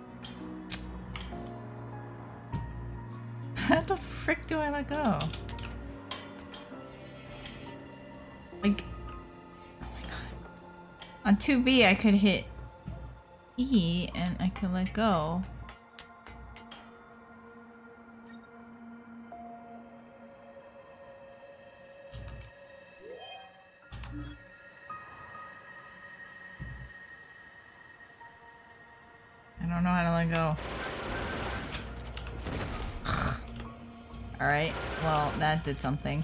How the frick do I let go? Like, oh my god. On 2B I could hit E and I could let go. I don't know how to let go. Alright, well, that did something.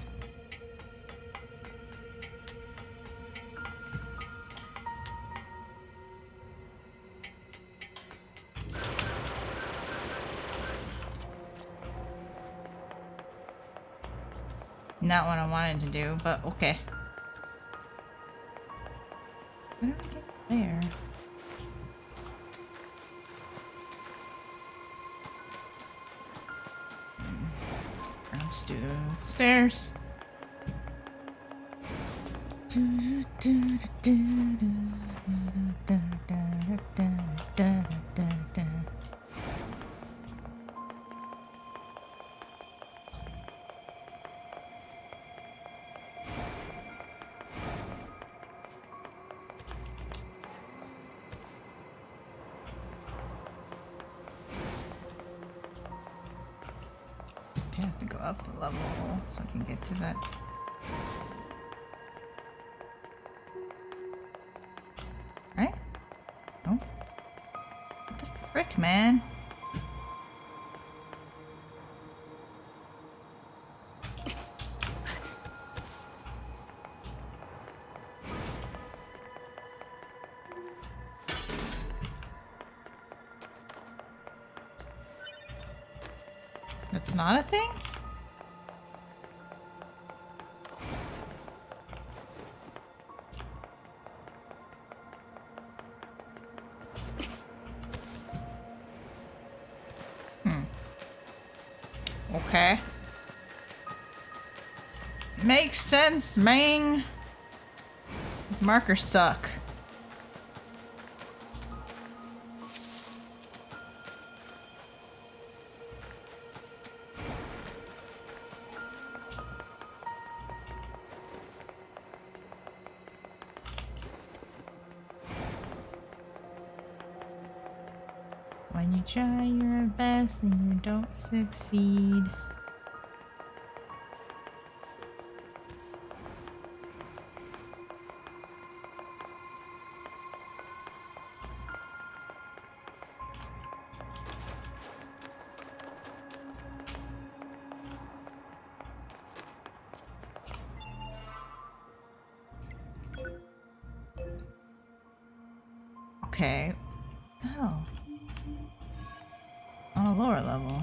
Not what I wanted to do, but okay. How do I get there? Let's do stairs. I have to go up a level so I can get to that. Right? Oh. What the frick, man? That's not a thing? Okay. Makes sense, man. These markers suck. When you try your best and you don't succeed. Okay. Oh. On a lower level.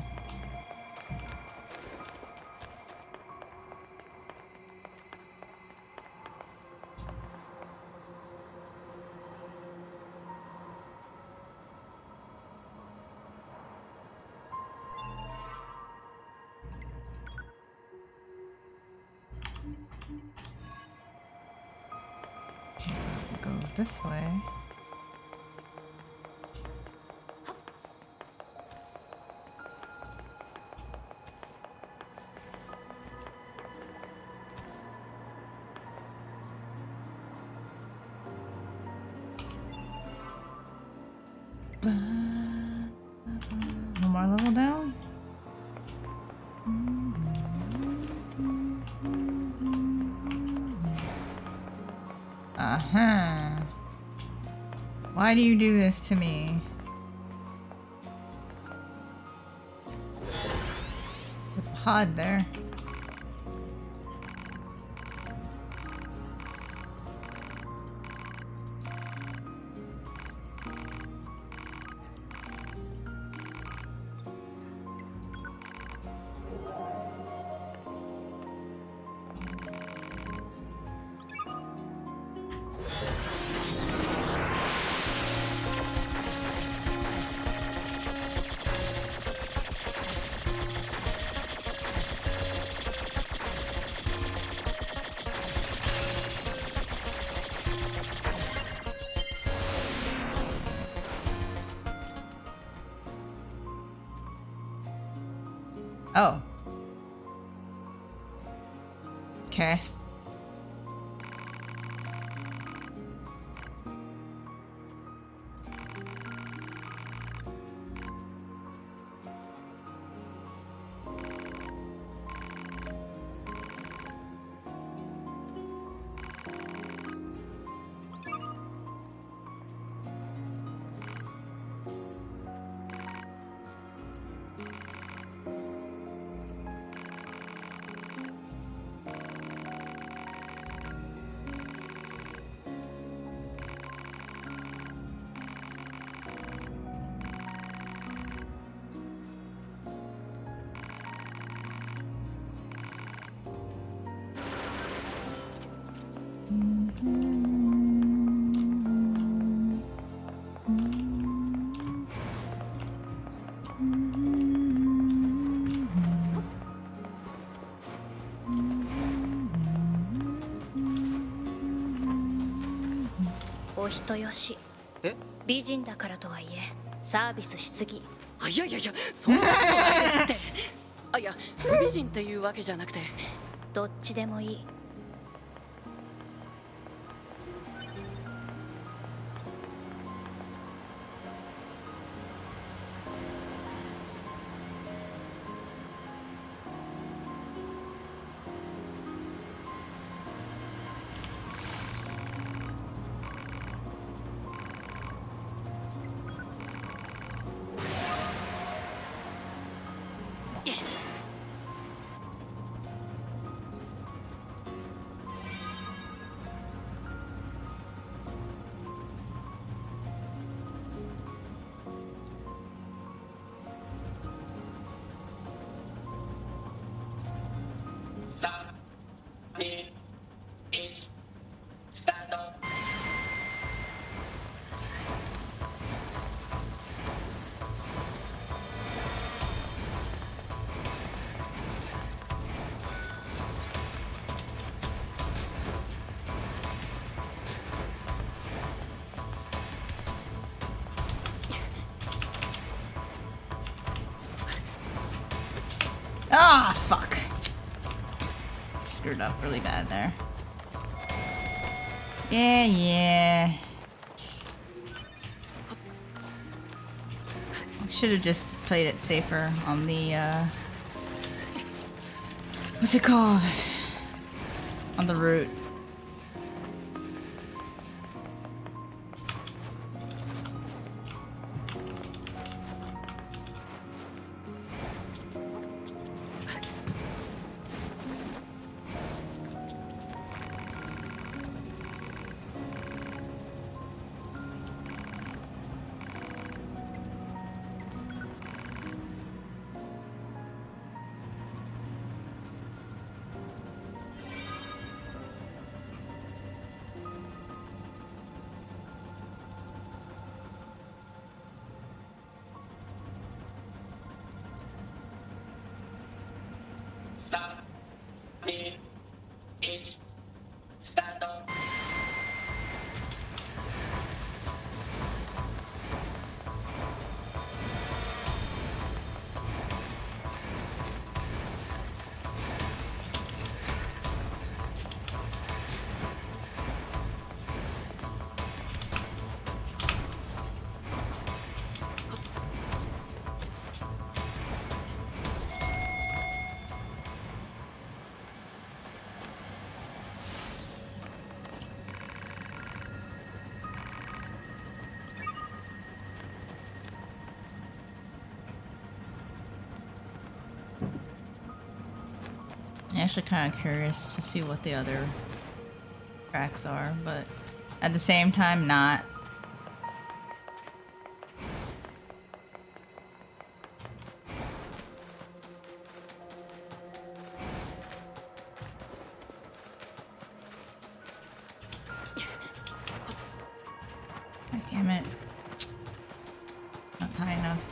Okay, go this way. One more level down. Uh-huh. Why do you do this to me? The pod there. Oh. Okay. お人よし。 え？ 美人だからとはいえサービスしすぎ。 いやいやいや、そんなことないって。あ、いや、美人っていうわけじゃなくて。 どっちでもいい。 Ah, fuck. Screwed up really bad there. Yeah. Should have just played it safer on the, what's it called? On the route. actually kind of curious to see what the other tracks are, but at the same time, not. God damn it. Not high enough.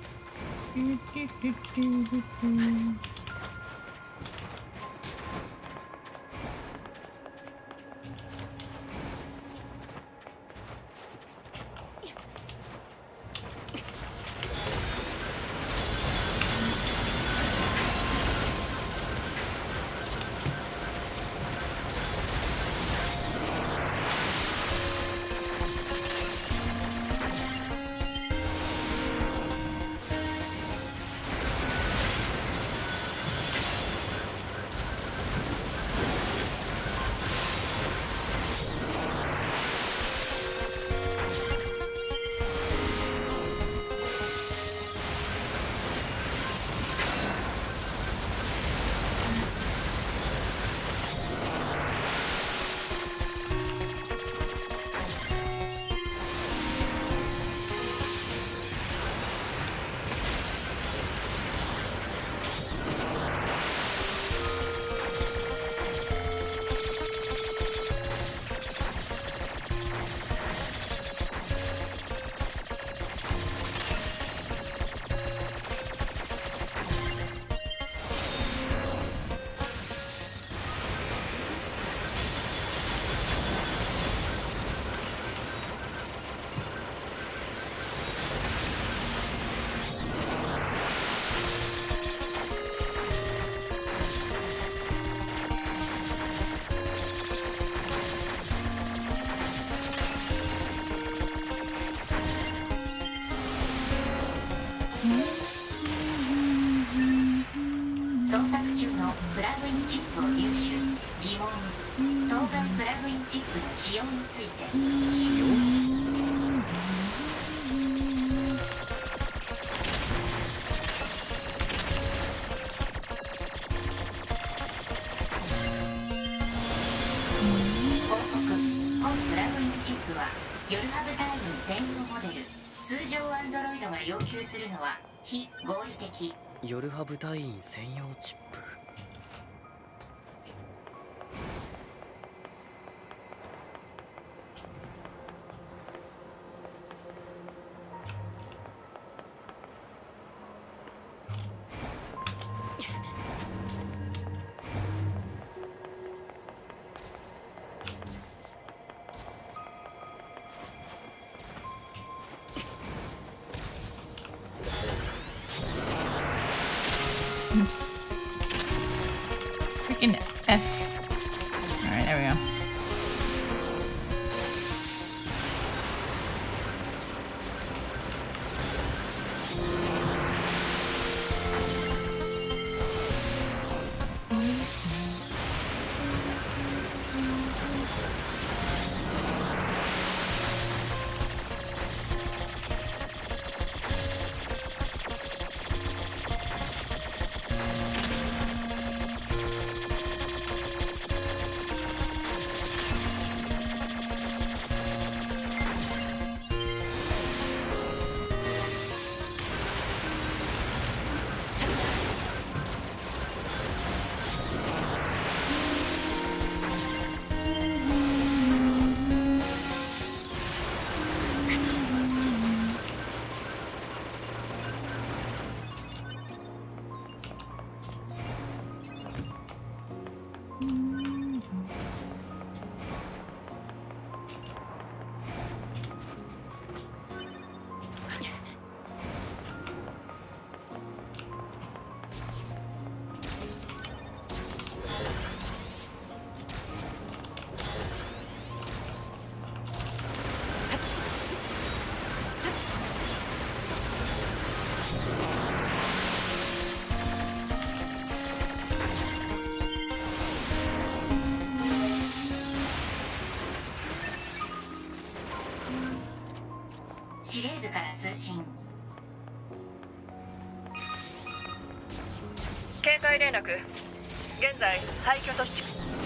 ヨルハ部隊員専用チップ。 Oops. Freaking F. Alright, there we go. 携帯連絡。 現在廃墟として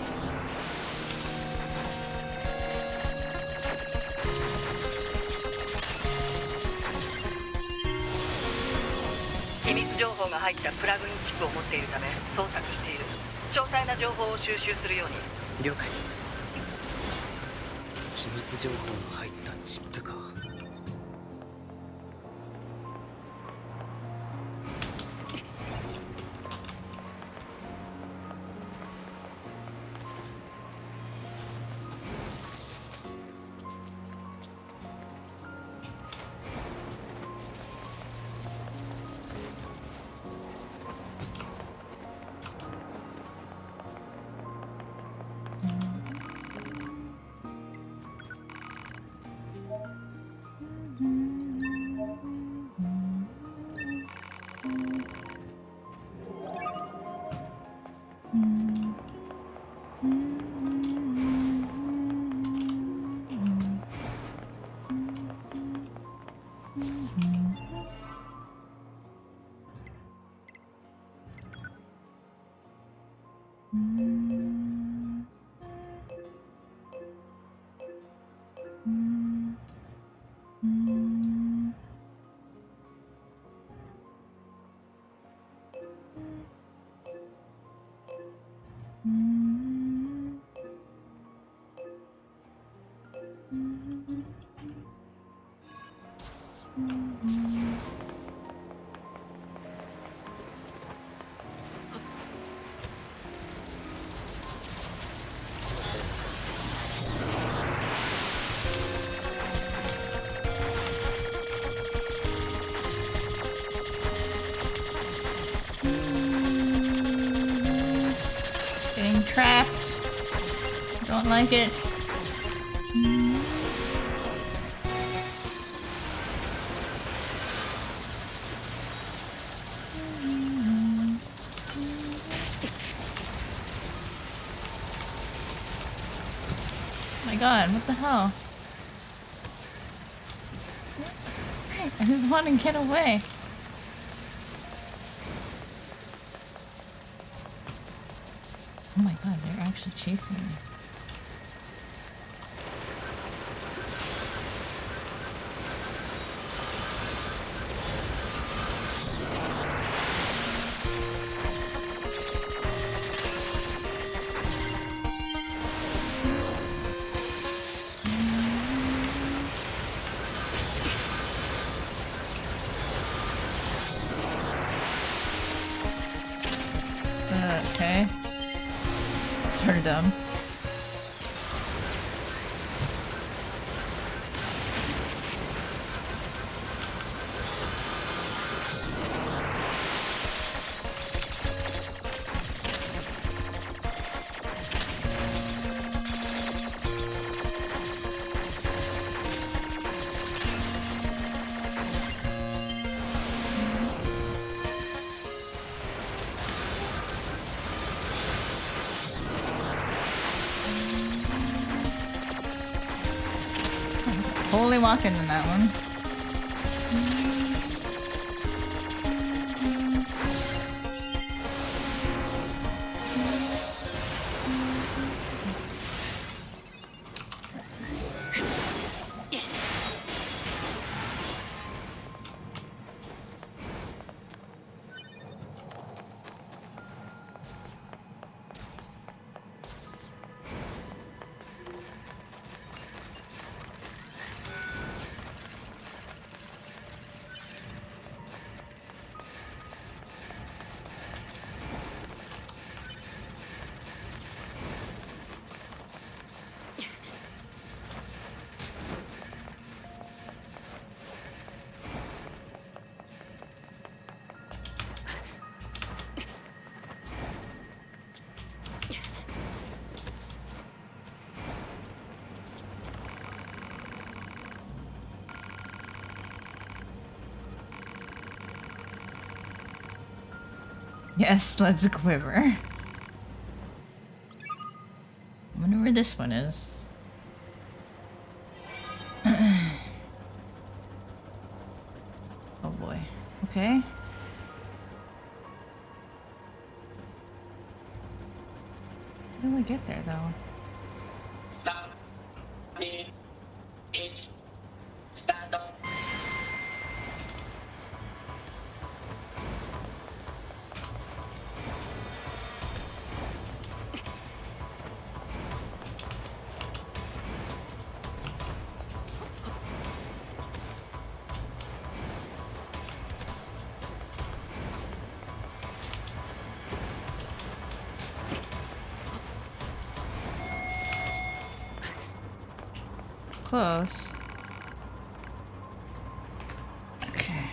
秘密情報が入ったプラグインチップを持っているため捜索している。詳細な情報を収集するように。 了解。秘密情報の入ったチップか。 Trapped. Don't like it. My god, what the hell? I just want to get away. Oh my god, they're actually chasing me. Okay. Sort of dumb. Totally walking in that one. Yes, let's quiver. I wonder where this one is. Oh boy. Okay. will we get there though? Close. Okay.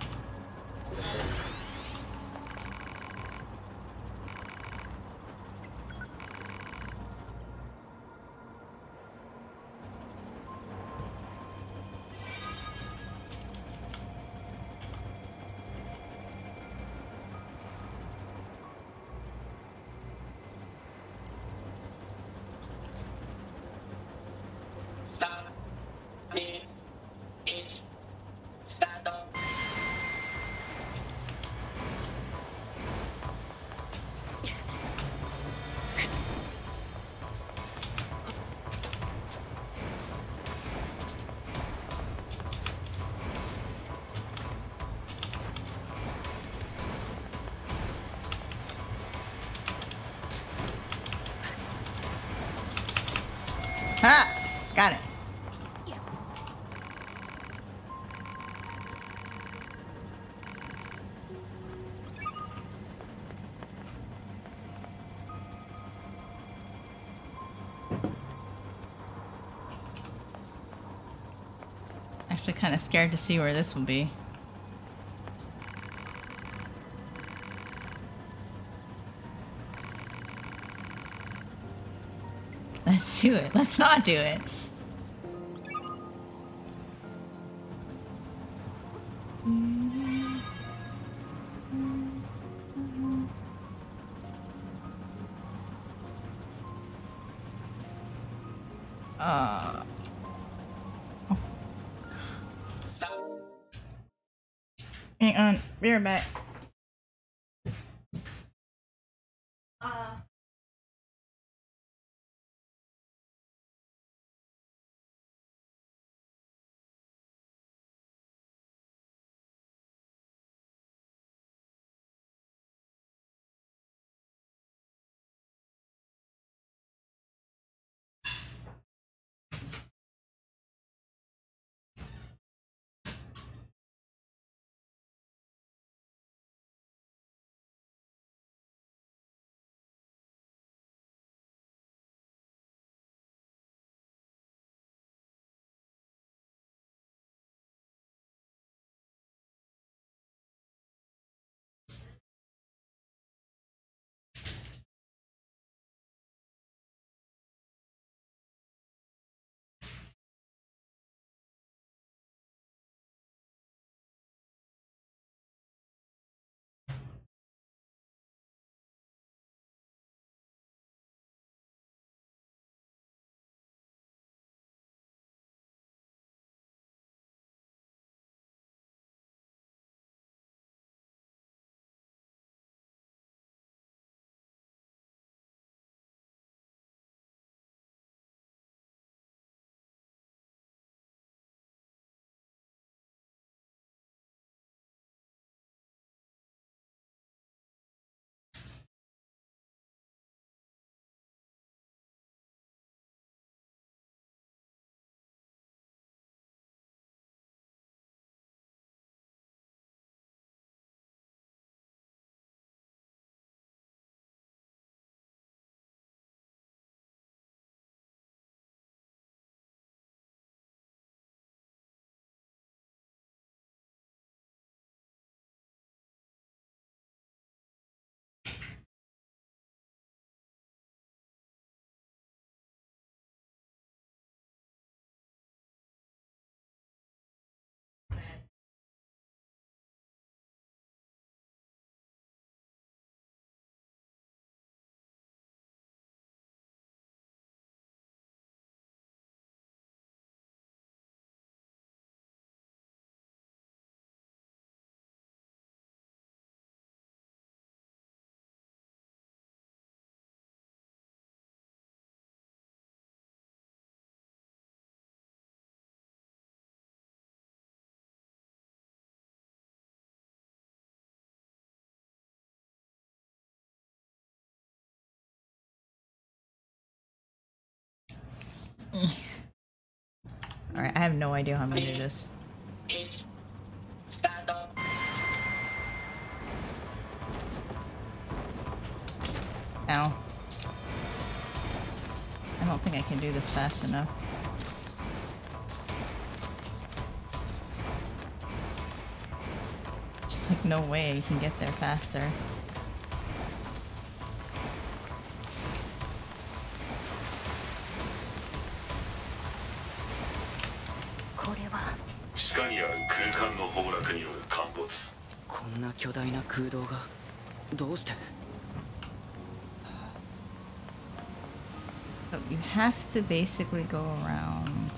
Ah! Got it. Actually kind of scared to see where this will be. Let's do it. Let's not do it. Hang on, be right back. Alright, I have no idea how I'm gonna do this. Ow. I don't think I can do this fast enough. Just like no way I can get there faster. So you have to basically go around.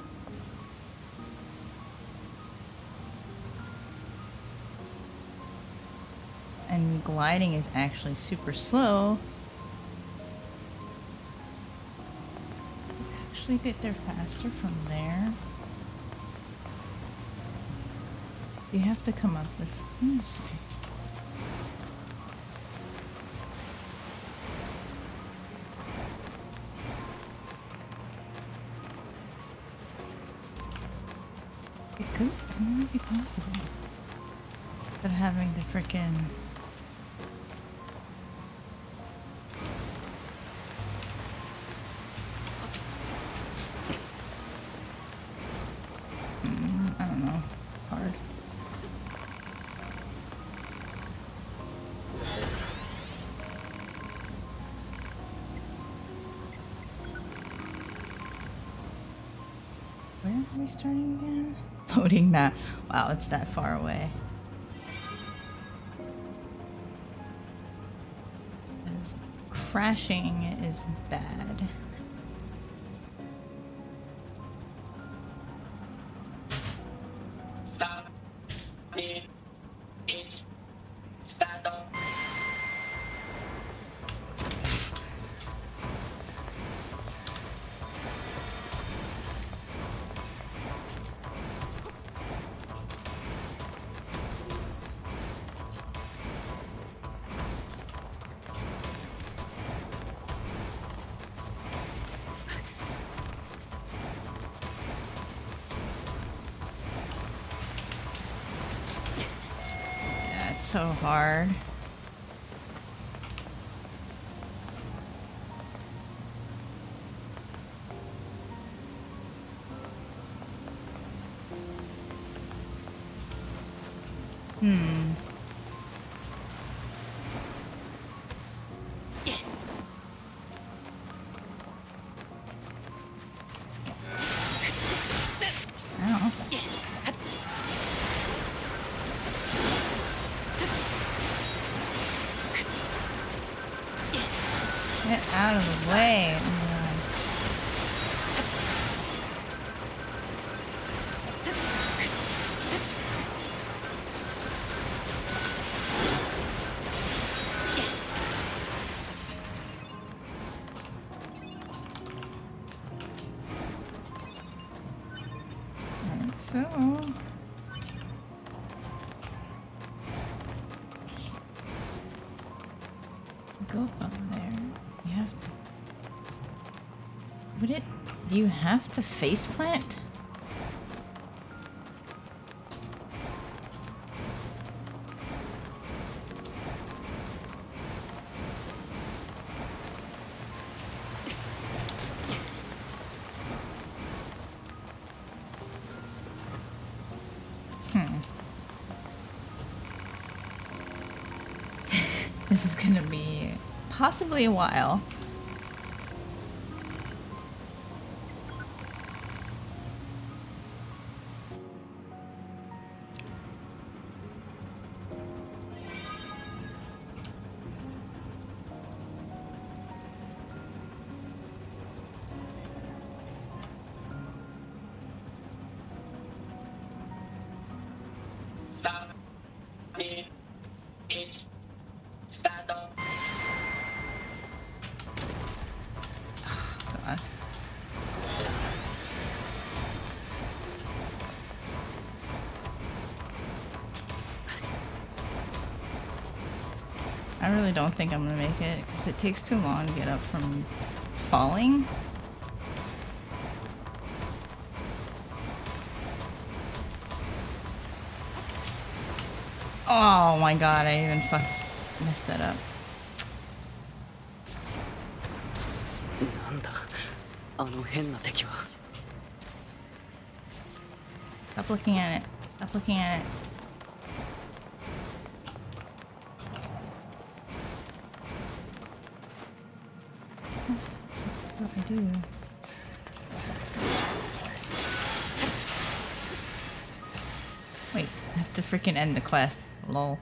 And gliding is actually super slow. You actually get there faster from there. You have to come up this way. It could only be possible. Instead of having to frickin' I don't know. Hard. Where are we starting again? Loading map. Wow, it's that far away. Because crashing is bad. So hard. Get out of the way. Alright, so go up there. You have to. Would it? Do you have to face plant? This is gonna be possibly a while. I really don't think I'm gonna make it because it takes too long to get up from falling. Oh my god, I even messed that up. なんだあの変な敵は。 Stop looking at it. Stop looking at it. What do I do? Wait, I have to freaking end the quest. Lol.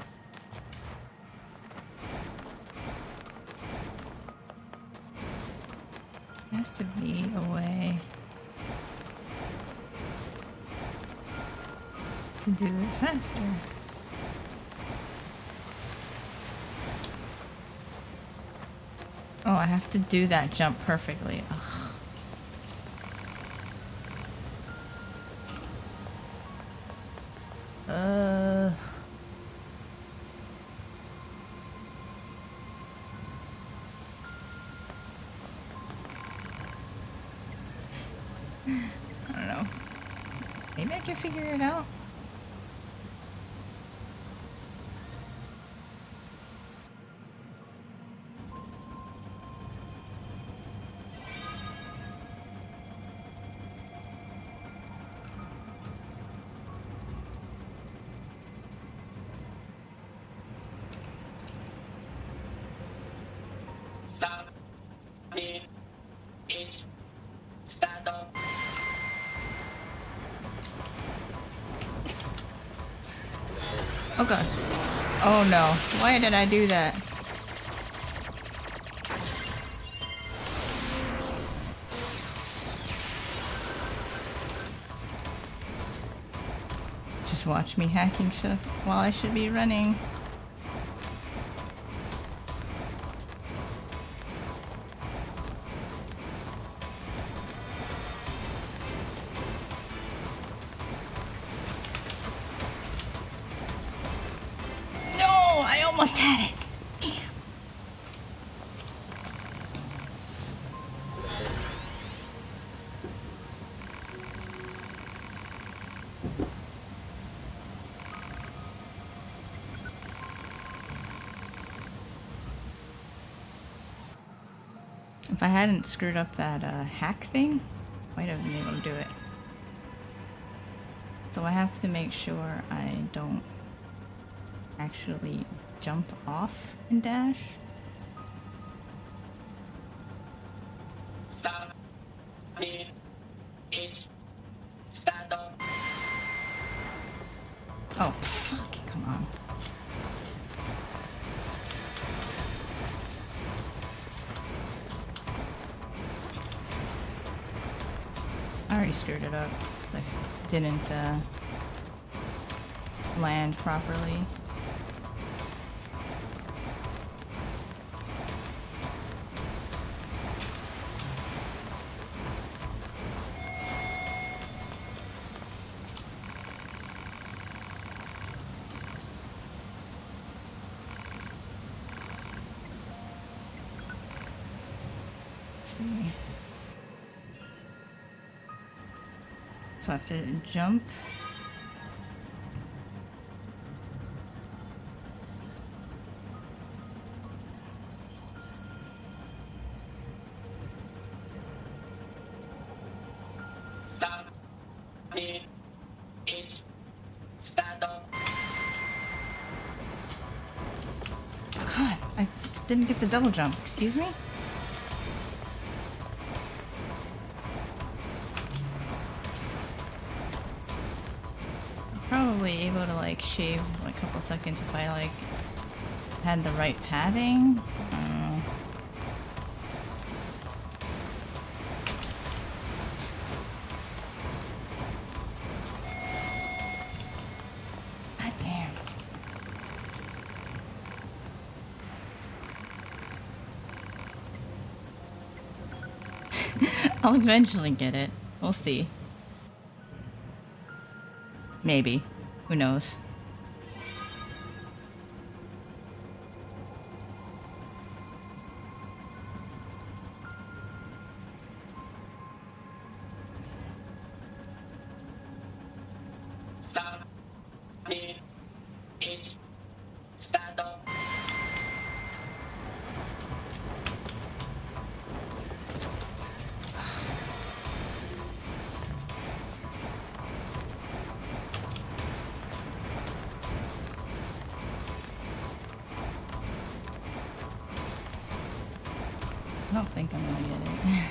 There has to be a way to do it faster. Oh, I have to do that jump perfectly. Ugh. I don't know. Maybe I can figure it out. Oh god. Oh no. Why did I do that? Just watch me hacking shit while I should be running. Almost had it. Damn. If I hadn't screwed up that hack thing, I might have been able to do it. So I have to make sure I don't actually jump off and dash. Oh, fuck, come on. I already screwed it up because I didn't land properly. So I have to jump. God, I didn't get the double jump. Excuse me? Probably able to like shave a couple seconds if I like had the right padding. I don't know. God damn. I'll eventually get it. We'll see. Maybe. Who knows? don't think I'm gonna get it.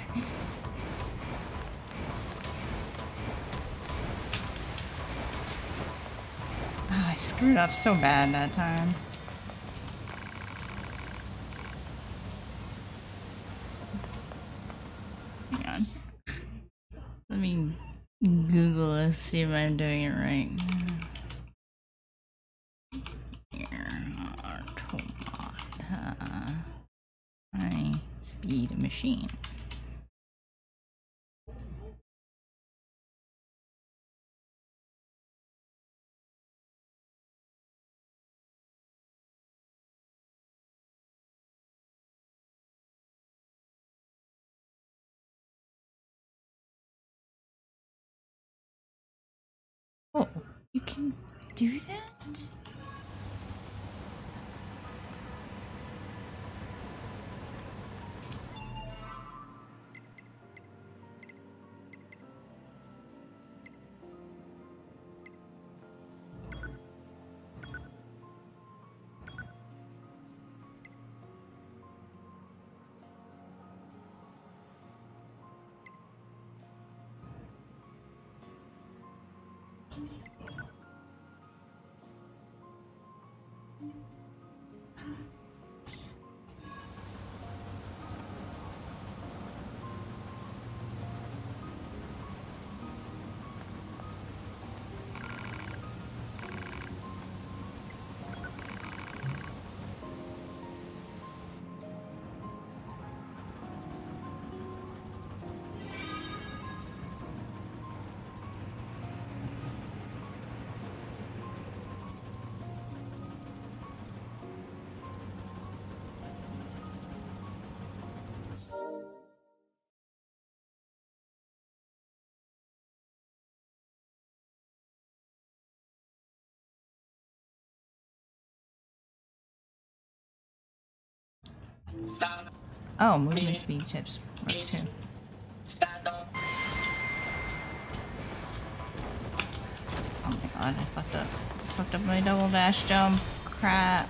Oh, I screwed up so bad that time. Hang on. Let me Google this, see if I'm doing it right. High speed machine. Oh, you can do that? Oh, movement speed chips work too. Oh my god, I fucked up. Fucked up my double dash jump. Crap.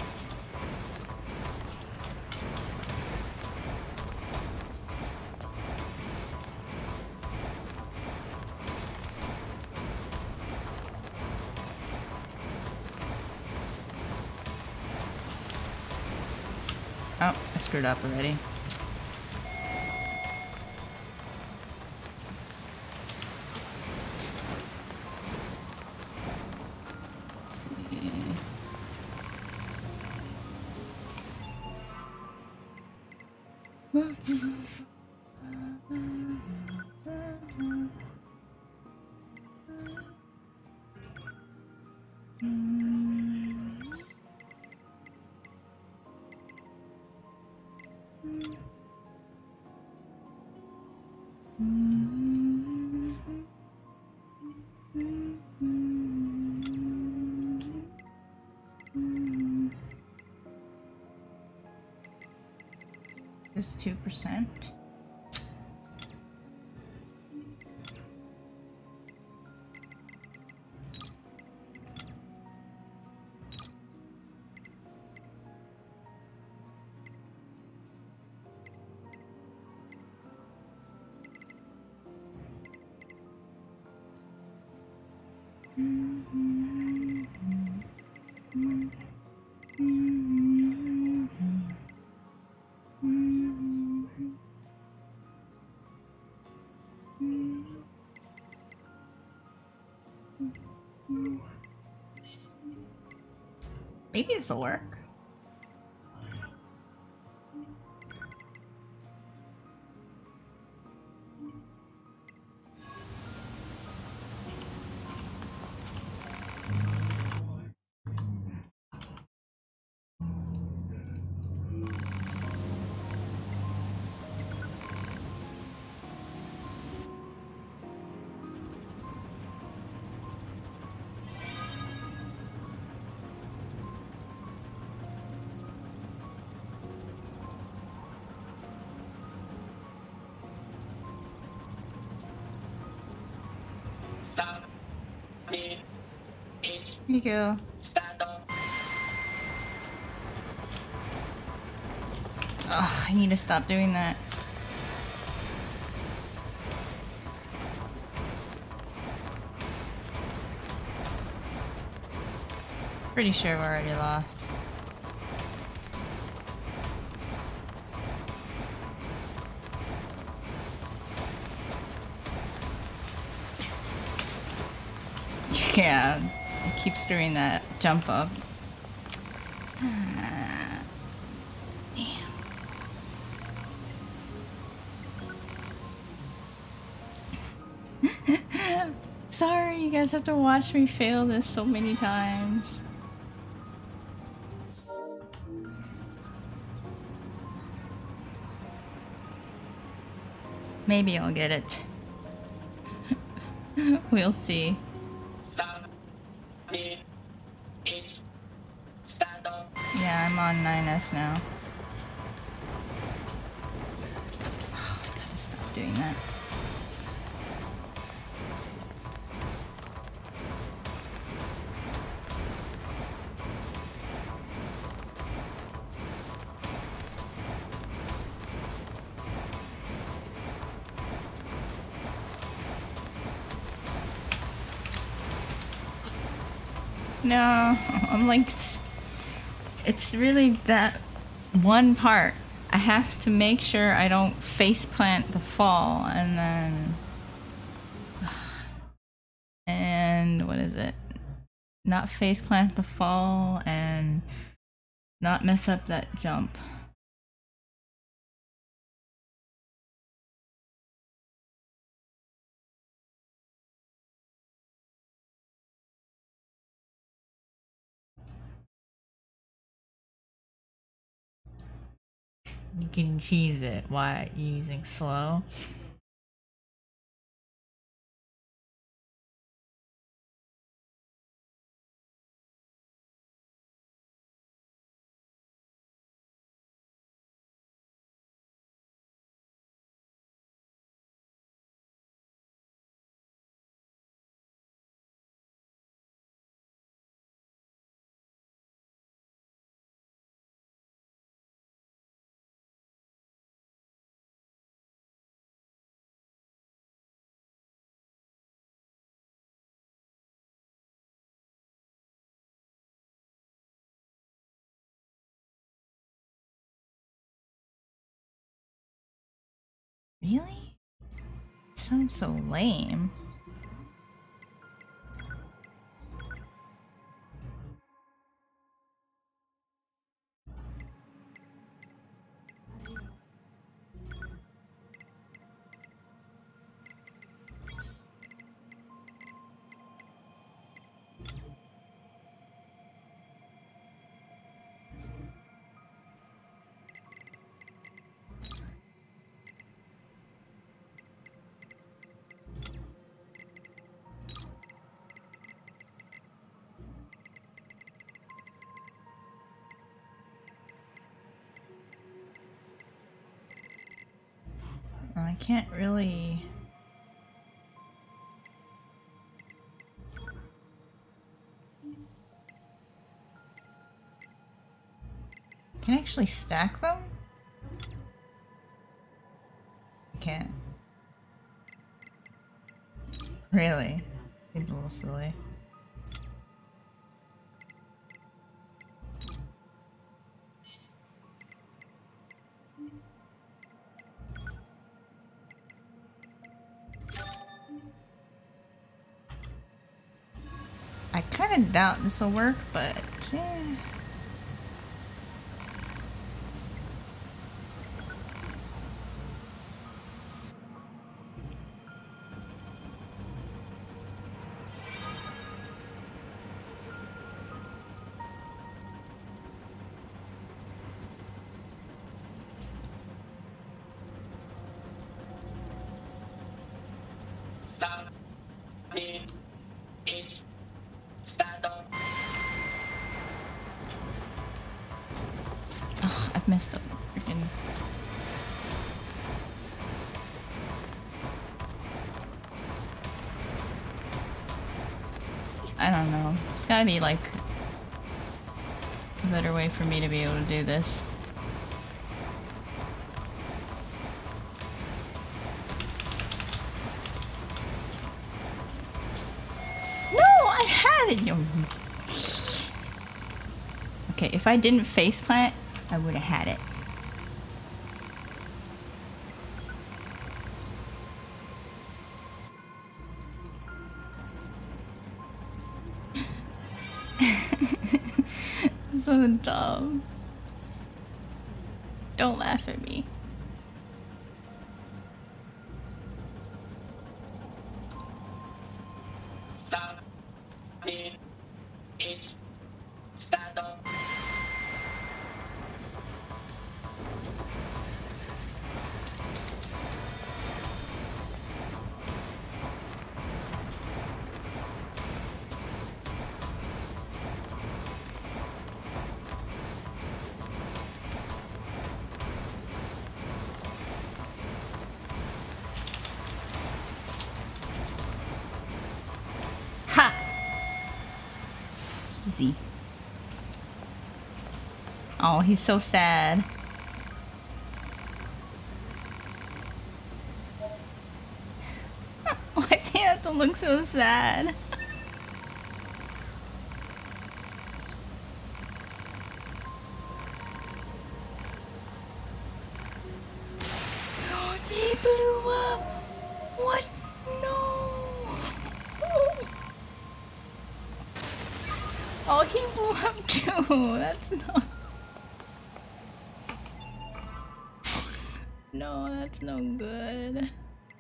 Oh, I screwed up already. Let's see. This 2%. Maybe this'll work. Here you go. Ugh, I need to stop doing that. Pretty sure we're already lost. Yeah, it keeps doing that jump up. Damn. Sorry, you guys have to watch me fail this so many times. Maybe I'll get it. We'll see. Yeah, I'm on 9S now. Oh, I gotta stop doing that. No, I'm like, it's really that one part. I have to make sure I don't face plant the fall, and then, and what is it? Not face plant the fall and not mess up that jump. You can cheese it while using slow. Really? Sounds so lame. I can't really... Can I actually stack them? I can't. Really? Seems a little silly. I kind of doubt this will work, but yeah. Ugh, I've messed up freaking. I don't know. There's gotta be like a better way for me to be able to do this. had it, yo. Okay, if I didn't faceplant, I would have had it. So dumb. Don't laugh at me. Easy. Oh, he's so sad. Why does he have to look so sad? He blew up! What? No! Oh, he blew up too! That's not... No, that's no good.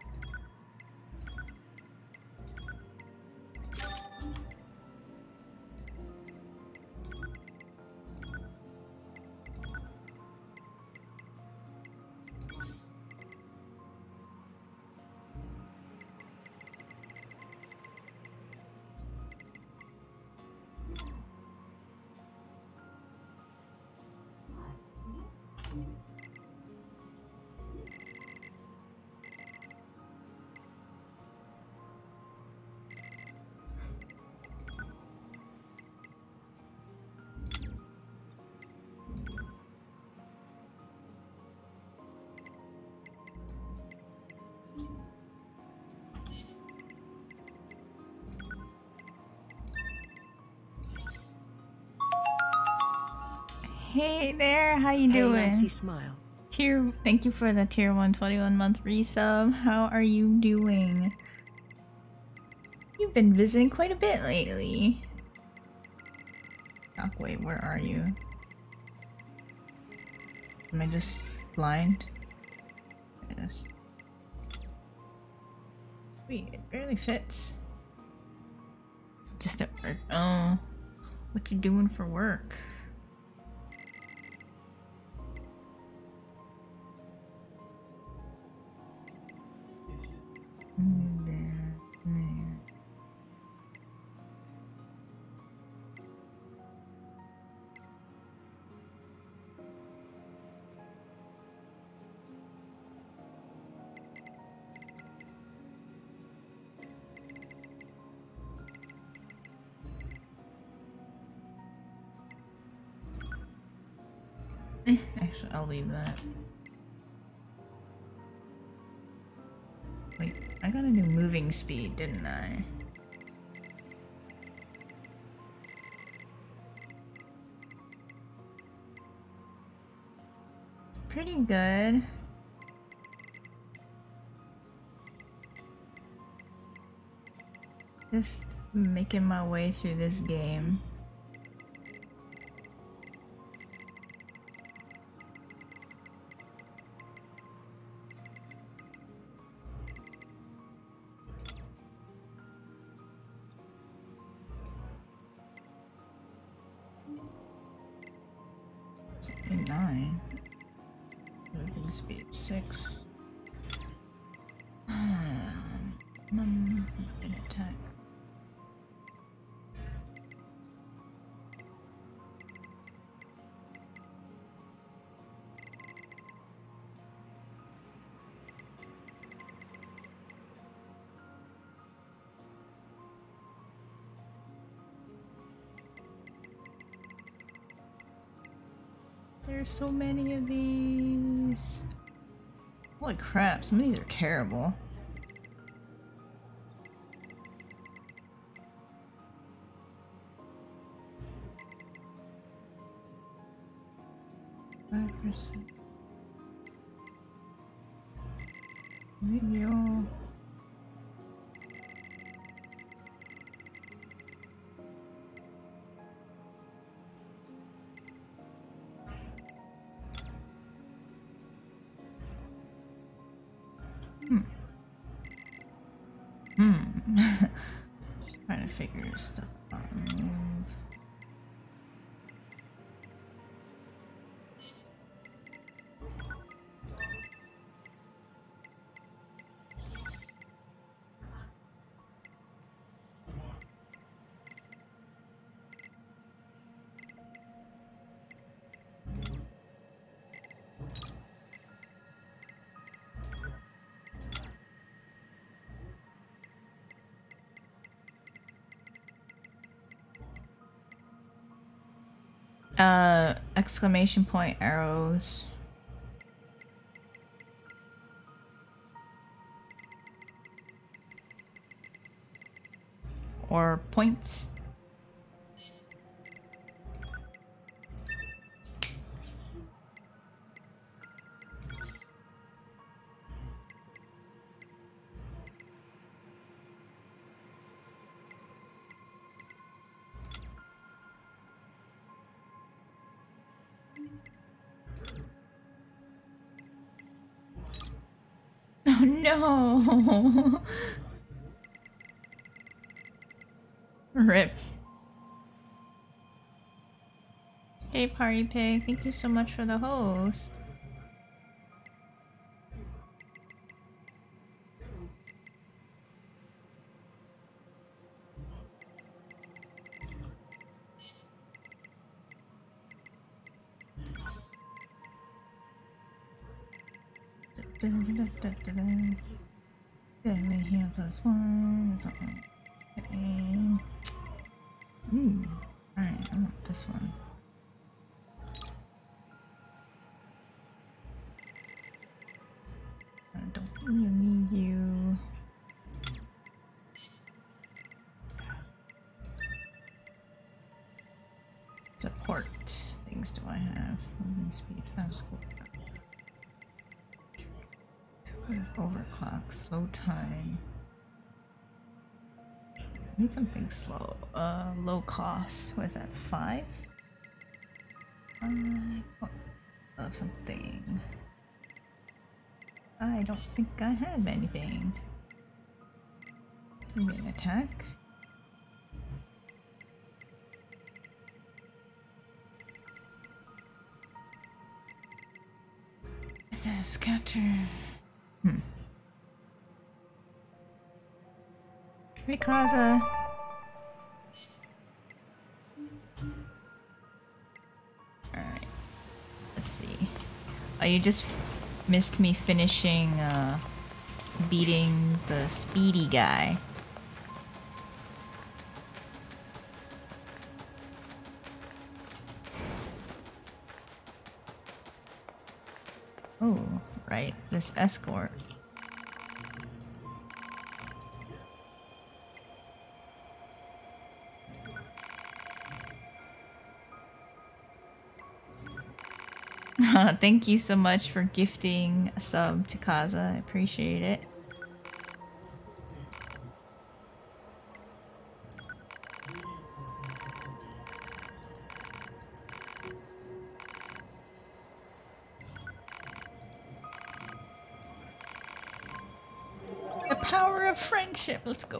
Hey there, how you doing? Nancy smile. Thank you for the tier 1 21-month resub. How are you doing? You've been visiting quite a bit lately. Oh, wait, where are you? Am I just blind? Yes. Wait, it barely fits. Just at work. Oh, what you doing for work? Actually, I'll leave that. Wait, I gotta do moving speed, didn't I? Pretty good. Just making my way through this game. It's 9. Moving speed 6. Attack. There's so many of these. Holy crap, some of these are terrible. 5%. Video. Just trying to figure stuff out. Exclamation point arrows. Or points. Oh no! Rip. Hey Party Pig, thank you so much for the host. Deadly heal plus 1. Okay. Ooh. Alright, I want this one. I don't really need you. Support things do I have? Moving speed, fast school. Overclock, slow time. I need something slow. Low cost. What is that? 5? Of something. I don't think I have anything. Maybe an attack. This is scatter. Hey, Kaza. Alright. Let's see. Oh, you just missed me finishing, beating the speedy guy. Oh, right. This escort. Thank you so much for gifting a sub to Kaza. I appreciate it. The power of friendship. Let's go.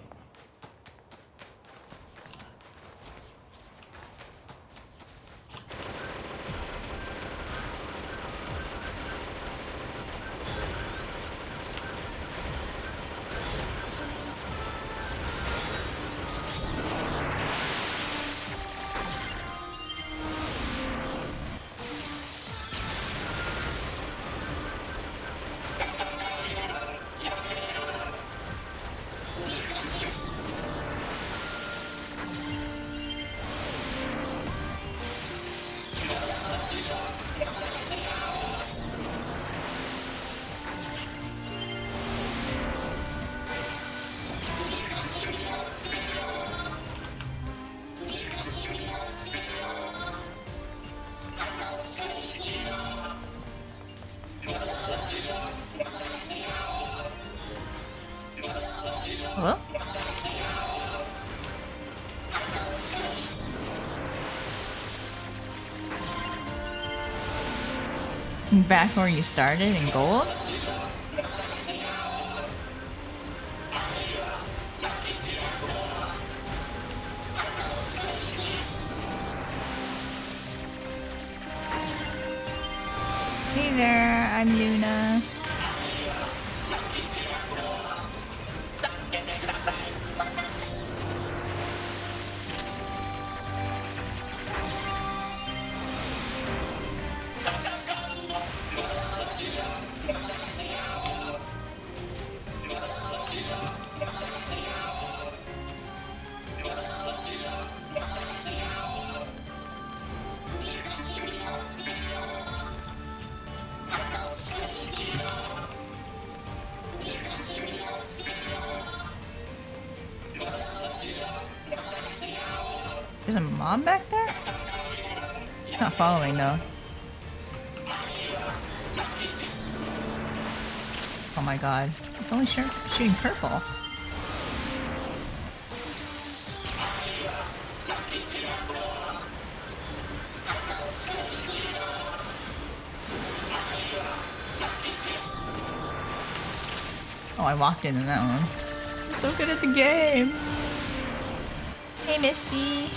Back where you started in gold? Hey there, I'm Yuna. There's a mob back there? It's not following though. Oh my god. It's only shooting purple. Oh, I walked into that one. I'm so good at the game. Hey, Misty.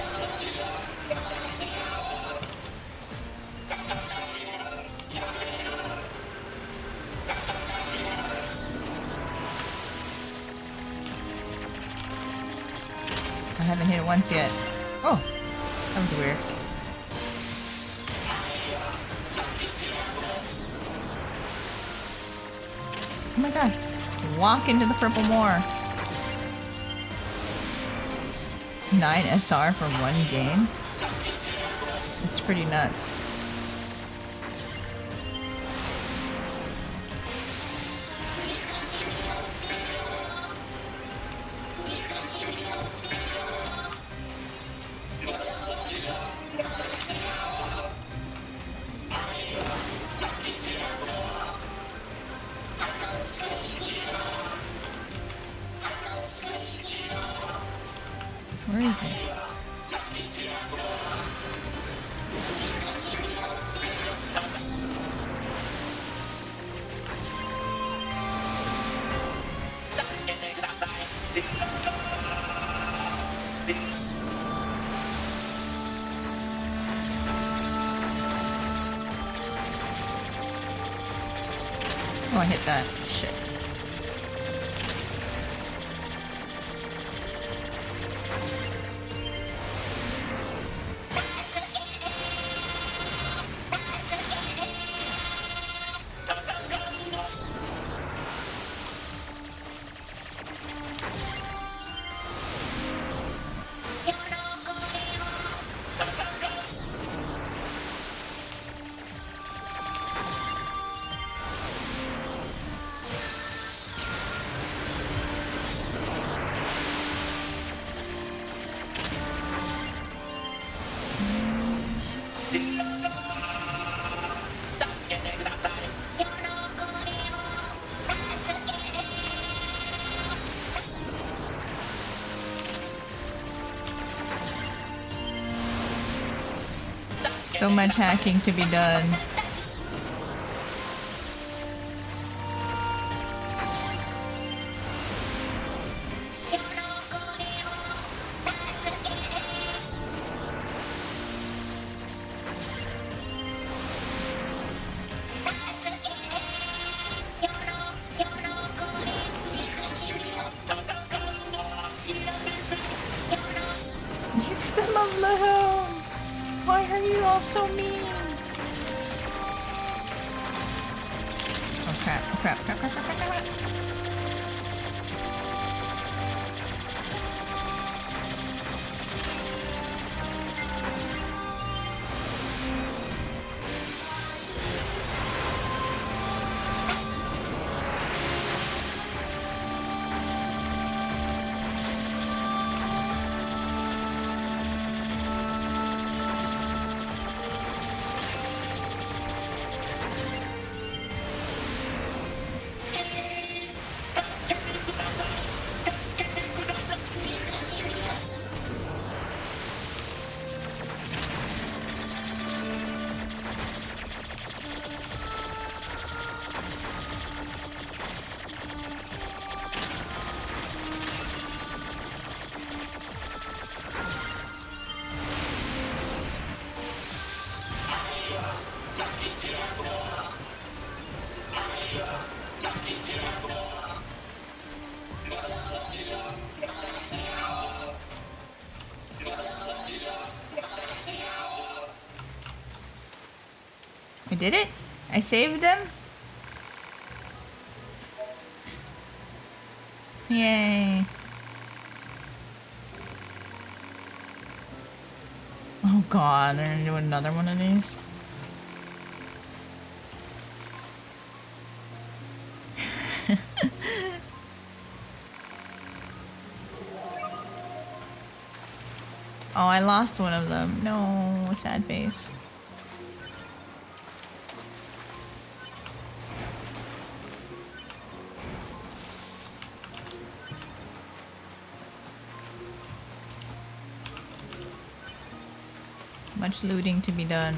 I haven't hit it once yet. Oh, that was weird. Oh my god. Walk into the purple moor. 9 SR for one game? It's pretty nuts. Where is it? Oh, I hit that. Shit. So much hacking to be done. Leave them alone! Why are you all so mean? Oh crap, oh crap, crap, crap, crap, crap, crap. I did it? I saved them? Yay. Oh god, they're gonna do another one of these. Oh, I lost one of them. No, sad face. Much looting to be done.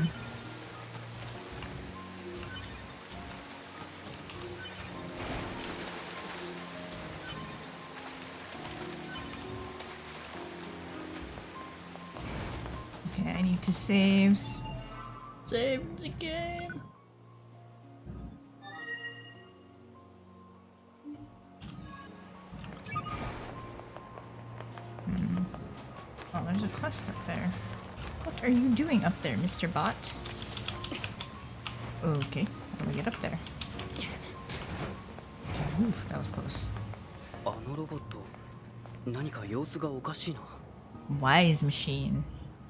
Okay, I need to save the game. Oh, there's a quest up there. What are you doing up there, Mr. Bot? Okay, how do we get up there? Oof, that was close. Wise machine.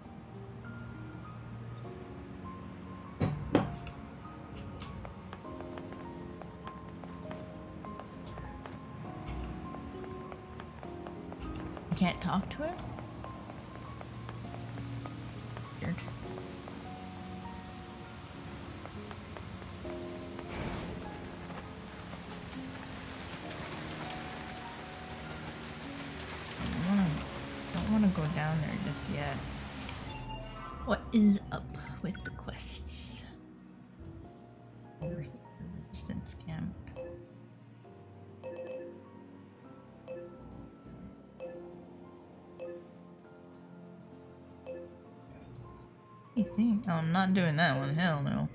I can't talk to it? Weird. Don't wanna go down there just yet. What is up with the quests? Over here, resistance camp. Oh, I'm not doing that one. Hell no.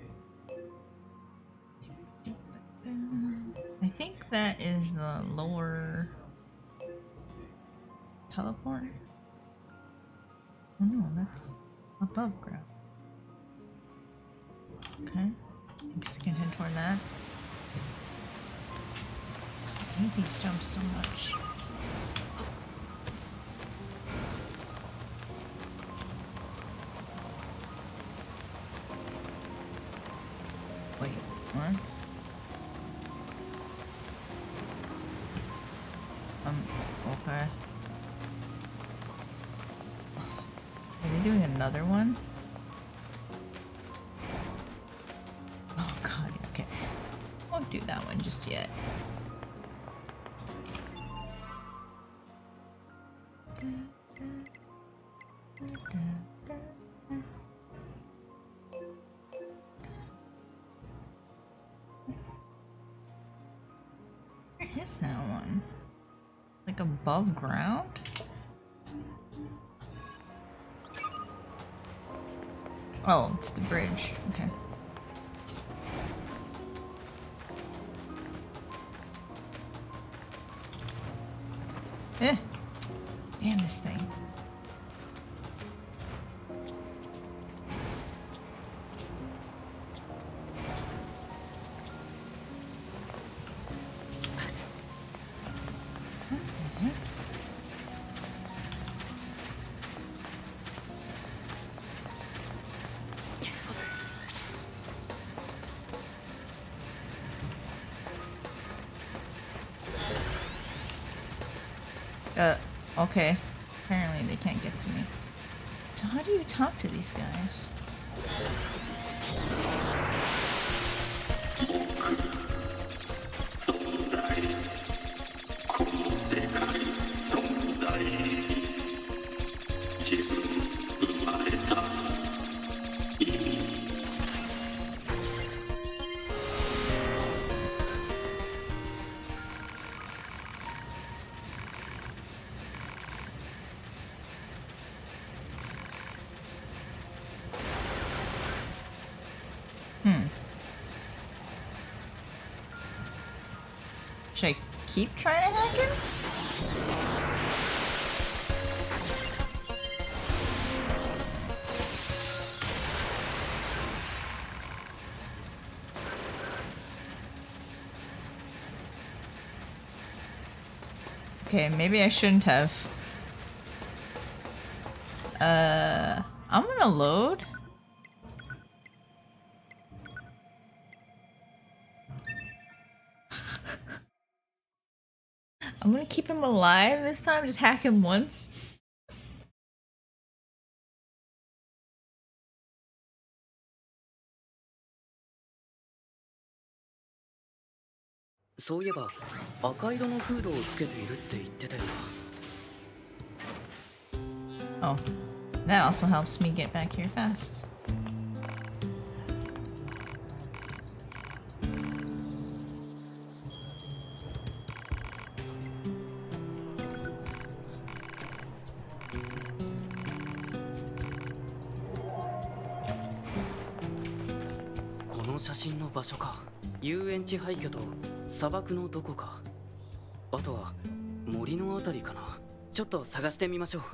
I think that is the lower teleport. Oh no, that's above ground. Okay, I guess I can head toward that. I hate these jumps so much. Wait, what? Okay. Are they doing another one? Oh god, okay. Won't do that one just yet. Where is that one? Like above ground? Oh, it's the bridge. Okay. Eh. Damn this thing. What the heck? Okay. Apparently they can't get to me. So how do you talk to these guys? keep trying to hack him? Okay, maybe I shouldn't have. I'm gonna load. I'm gonna keep him alive this time, just hack him once. そういえば赤色のフードをつけているって言ってたよな。 Oh, that also helps me get back here fast. This 写真の場所か。遊園地廃墟と砂漠のどこか。あとは森のあたりかな。ちょっと探してみましょう。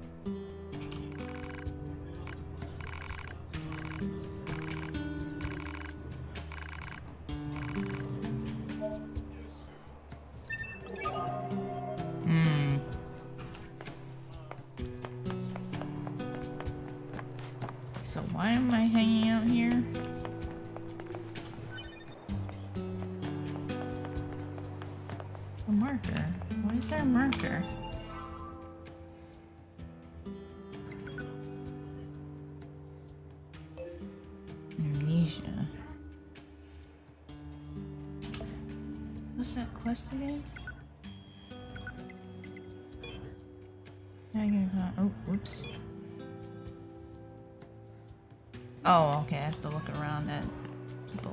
So why am I hanging out here? A marker. Why is there a marker? Amnesia. What's that quest again? Oh, whoops. Oh, okay, I have to look around at people.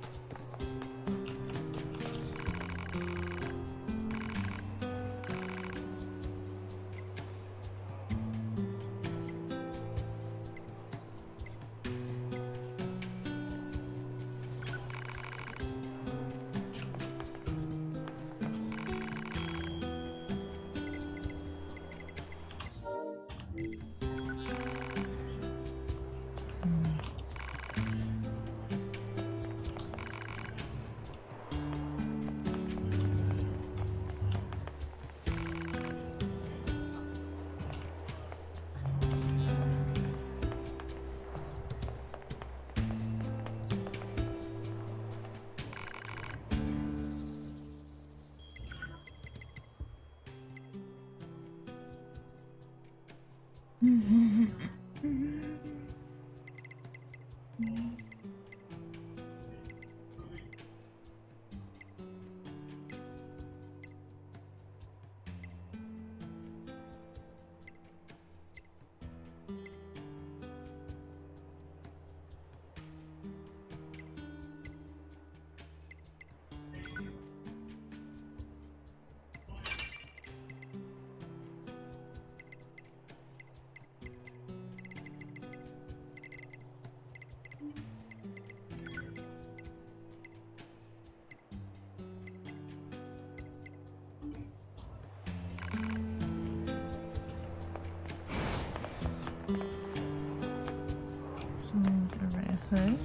Hood.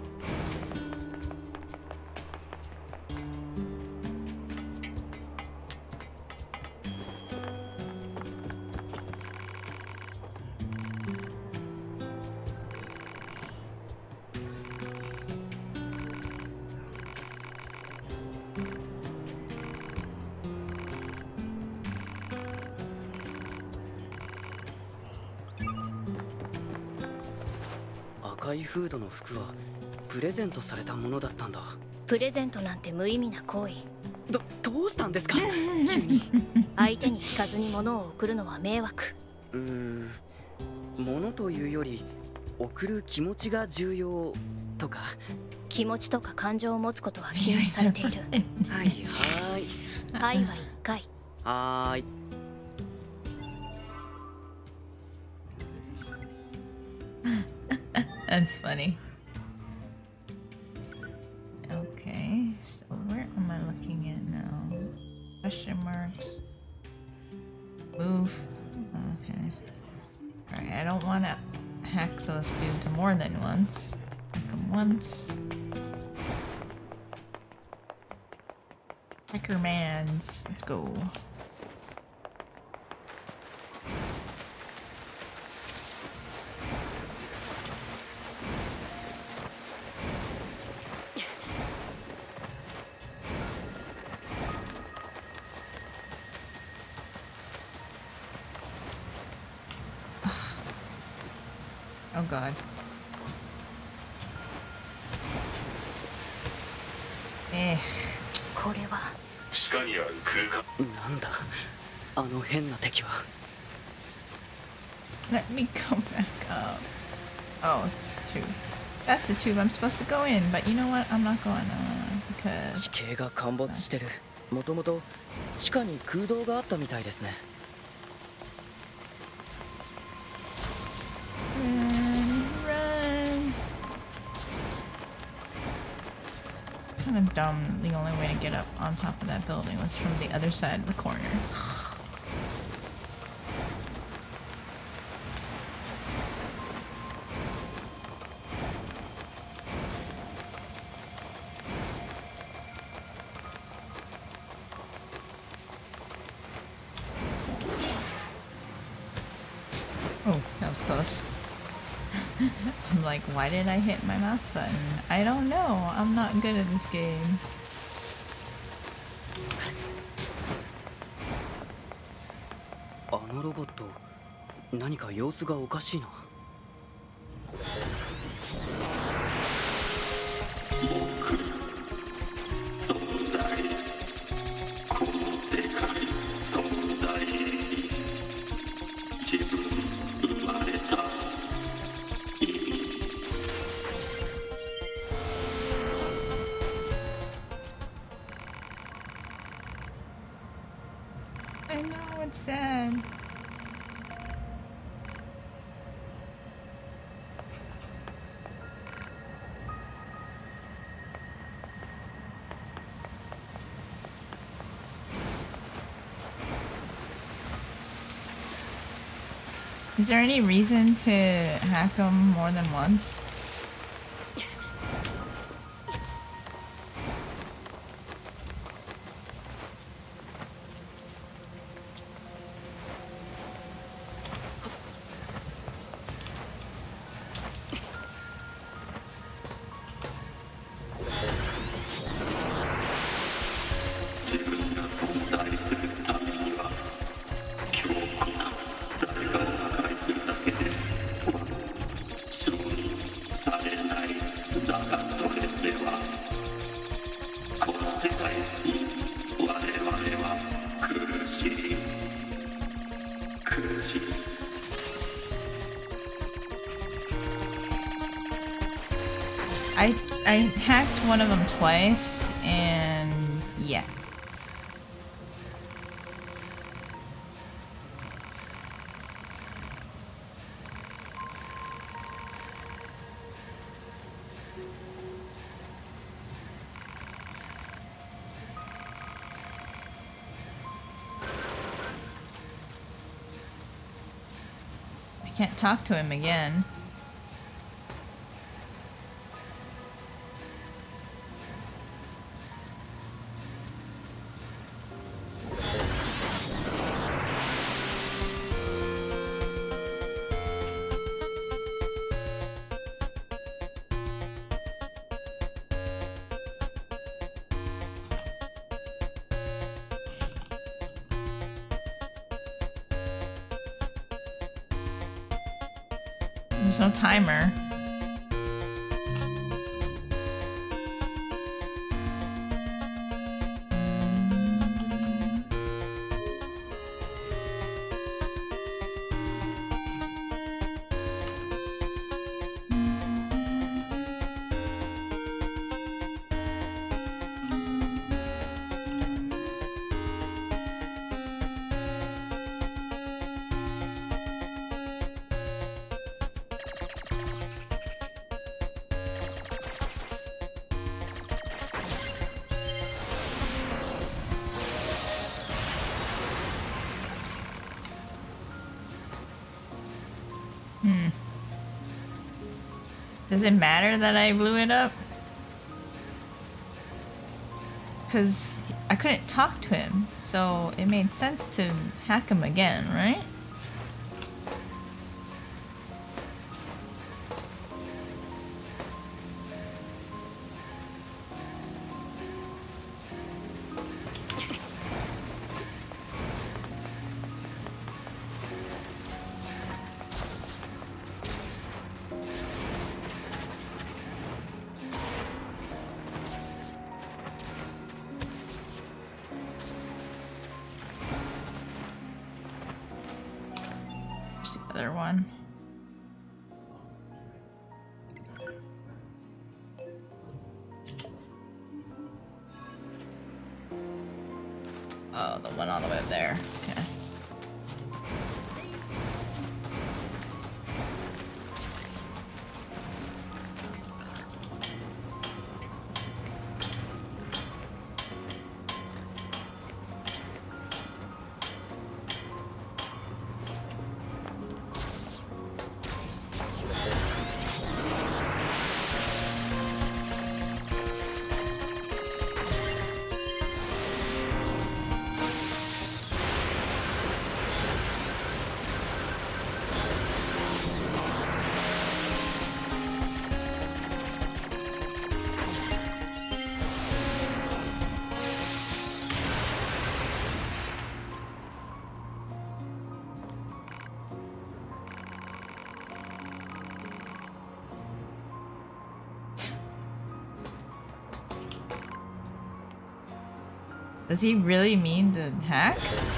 赤いフードの服はプレゼントされたものだったんだ。 プレゼントなんて無意味な行為。 どうしたんですか急に。 相手に聞かずに物を送るのは迷惑。 物というより送る気持ちが重要とか。 気持ちとか感情を持つことは禁止されている。 はいはい。 はいは1回。 はーい。 That's funny. Okay, so where am I looking at now? Question marks. Move. Okay. Alright, I don't want to hack those dudes more than once. Hack them once. Hackermans. Let's go. Oh god. Eh. これは地下にある空間。 なんだあの変な敵は。 Let me go back up. Oh, it's tube. That's the tube I'm supposed to go in, but you know what? I'm not going because 地形が陥没してる。もともと地下に空洞があったみたいですね。 Run. Kind of dumb. The only way to get up on top of that building was from the other side of the corner. Oh, that was close. I'm like, why did I hit my mouse button? I don't know. I'm not good at this game. This robot, 何か様子がおかしいな。 I know, it's sad. Is there any reason to hack them more than once? I hacked one of them twice, and yeah. I can't talk to him again. There's no timer. Does it matter that I blew it up? Because I couldn't talk to him, so it made sense to hack him again, right? Other one. Oh, the one all the way up there. Okay. Does he really mean to hack?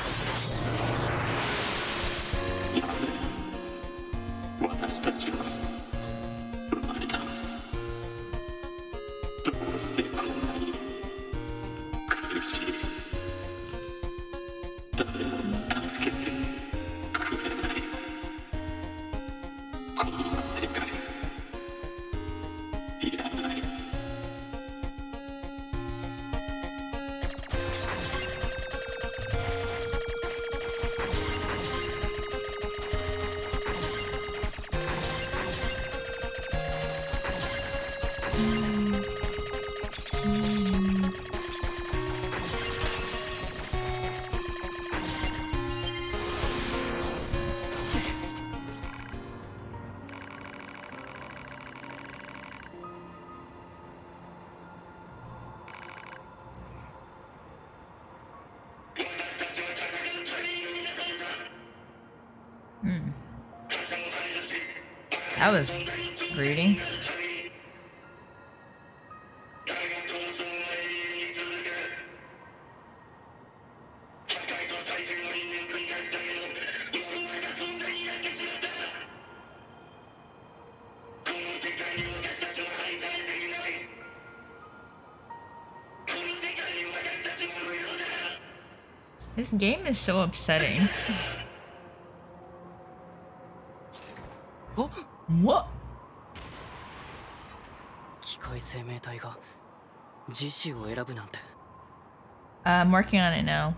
That was greedy. This game is so upsetting. What? I'm working on it now.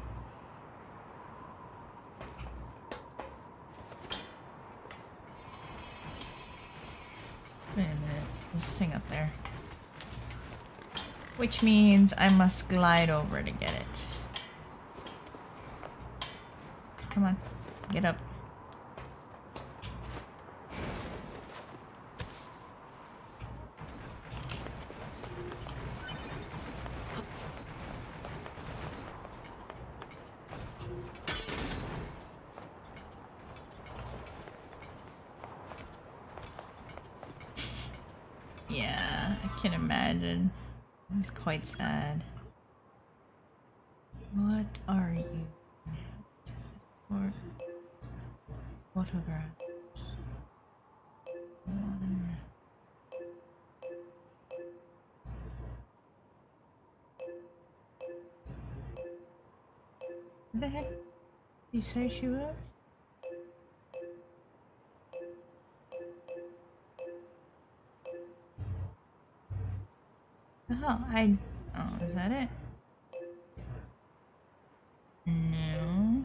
Wait a minute, there's a thing up there. Which means I must glide over to get it. Come on, get up. Yeah, I can imagine. It's quite sad. What are you? Or photograph. What the heck did you say she was? Oh, oh, is that it? No.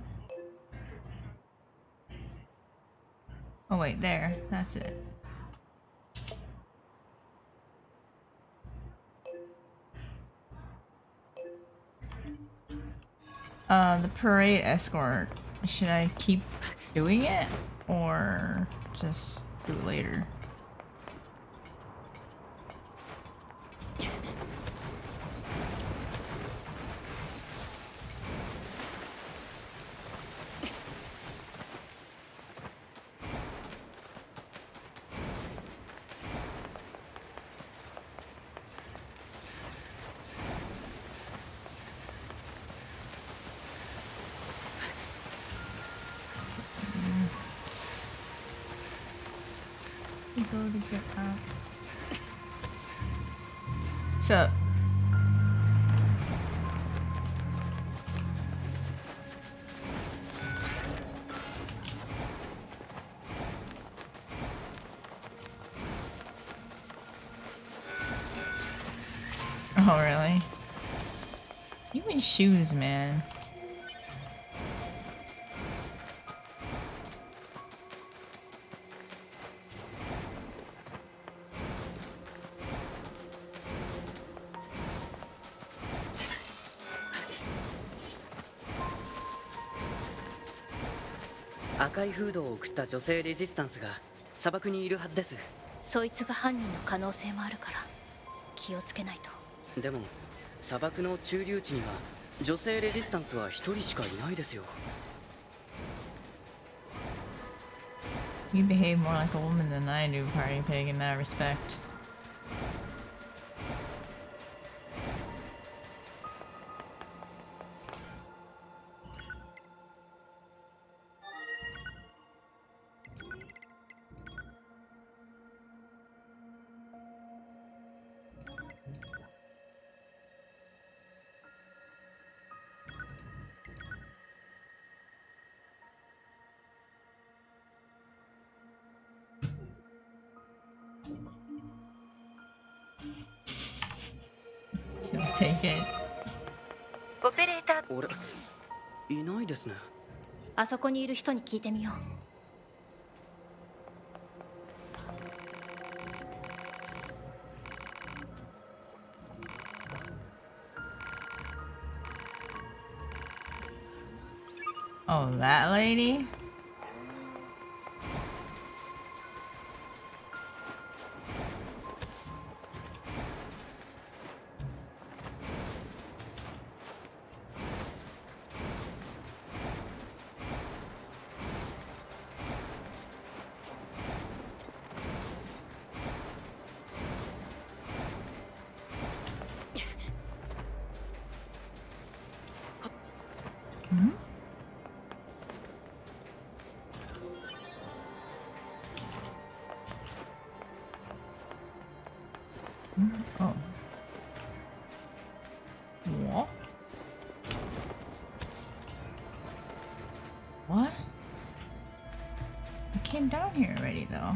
Oh wait, there. That's it. The parade escort. Should I keep doing it or just do it later? Go to get out. So. Oh, really? You in shoes, man. 赤いフードを送った女性レジスタンスが砂漠にいるはずです。 そいつが犯人の可能性もあるから気をつけないと。 でも砂漠の中流地には女性レジスタンスは一人しかいないですよ。 You behave more like a woman than I do, Party Pig, in that respect. Take it. オペレーター。 俺いないですね。 あそこにいる人に聞いてみよう。 Oh, that lady? Oh. What? What? I came down here already, though.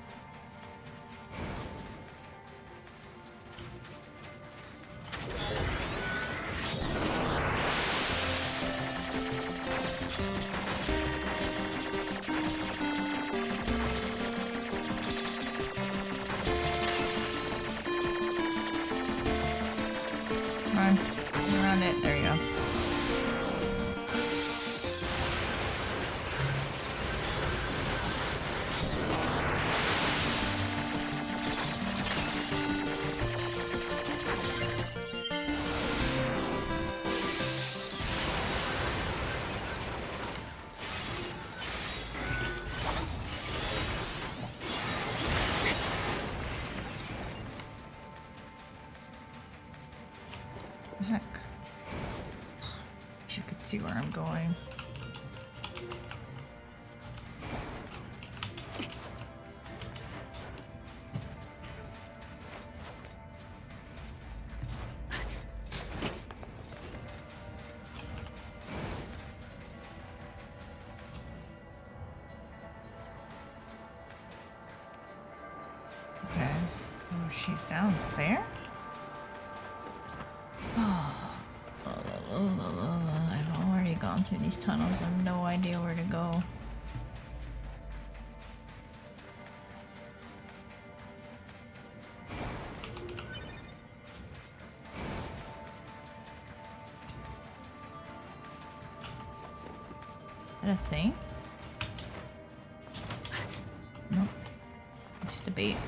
Around it. There you go. Heck. Wish you could see where I'm going. Okay. Oh, she's down there? I've already gone through these tunnels. I have no idea where to go. that a thing? Nope. It's just a bait.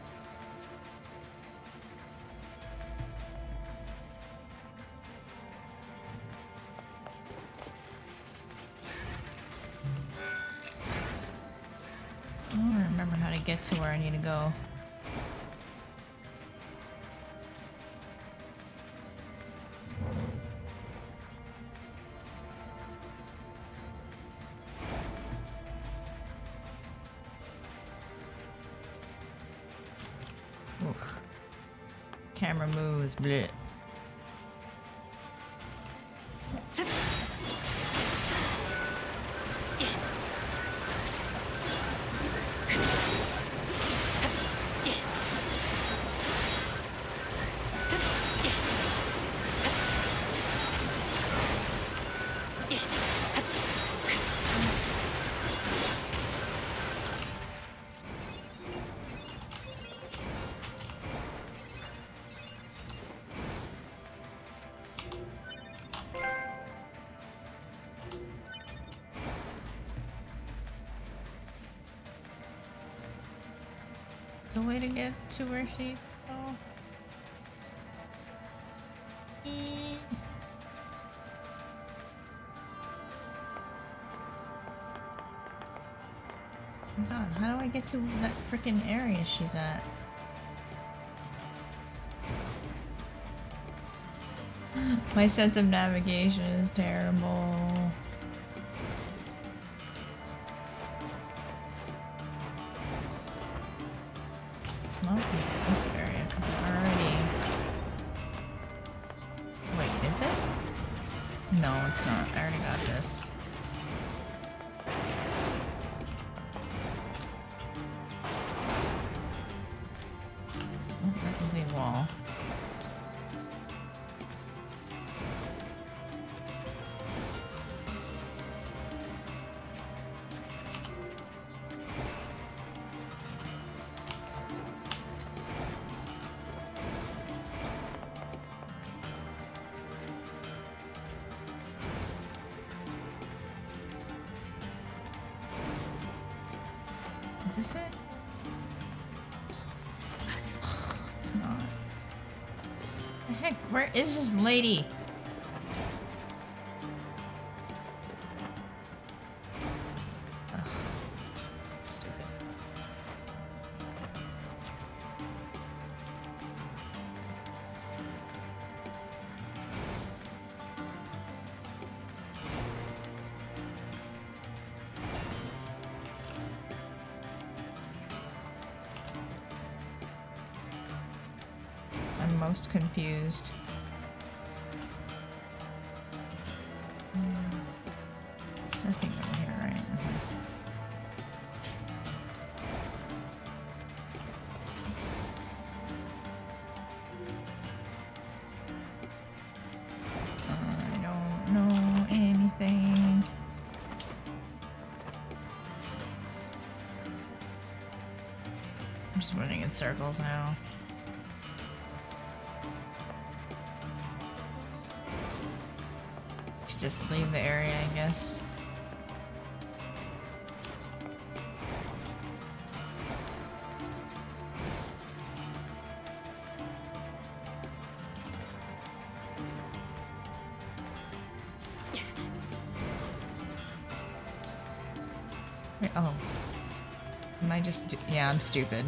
I don't remember how to get to where I need to go. Oof. Camera moves, bleh. It's a way to get to where she... Oh. God, how do I get to that frickin' area she's at? My sense of navigation is terrible. It's not this area because I already... Wait, is it? No, it's not. I already got this. Oh, that is a wall. Is this it? It's not. The heck? Where is this lady? Ugh. Stupid. I'm most confused. Nothing over here, right? I don't know anything. I'm just running in circles now. Should just leave the area, I guess. Wait, oh. Am I just... yeah, I'm stupid.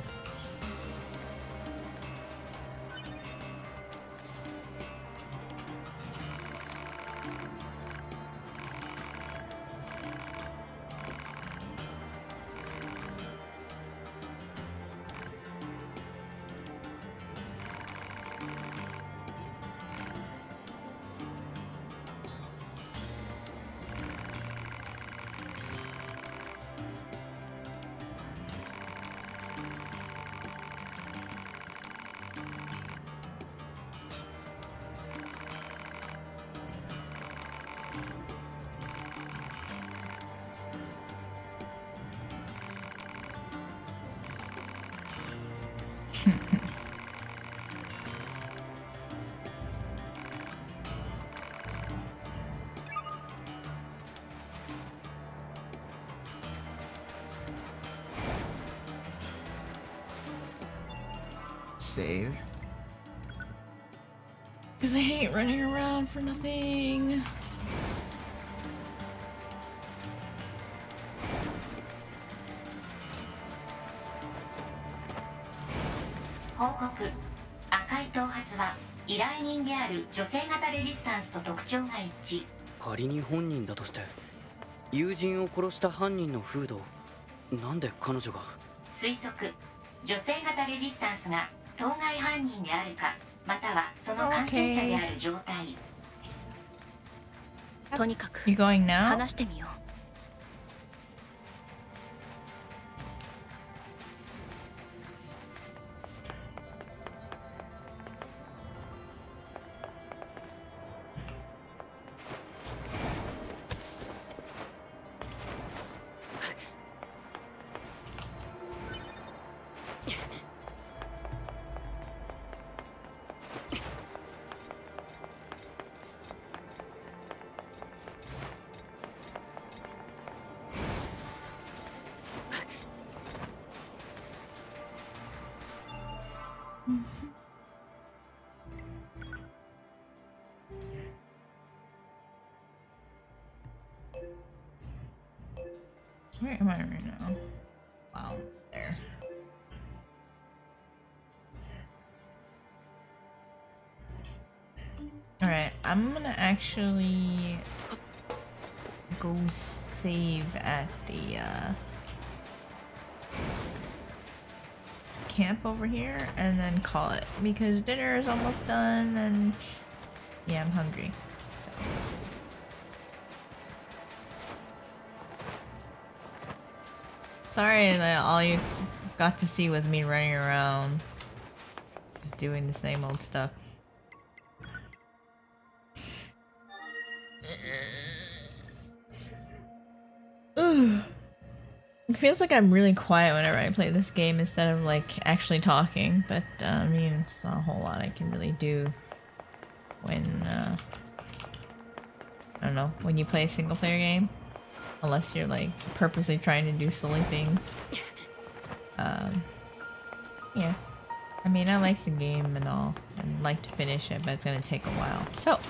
save. Because I hate running around for nothing. Report. 仮に本人だとして友人を殺した犯人のフードなんで彼女が推測女性型レジスタンスが当該犯人であるかまたはその関係者である状態。とにかく You going now? 話してみよう。 Where am I right now? Wow, there. Alright, I'm gonna actually go save at the camp over here and then call it because dinner is almost done and yeah, I'm hungry. So sorry that all you got to see was me running around just doing the same old stuff. It feels like I'm really quiet whenever I play this game instead of like actually talking, but I mean it's not a whole lot I can really do when I don't know, when you play a single player game, unless you're like purposely trying to do silly things. Yeah, I mean I like the game and all, I'd like to finish it, but it's gonna take a while. So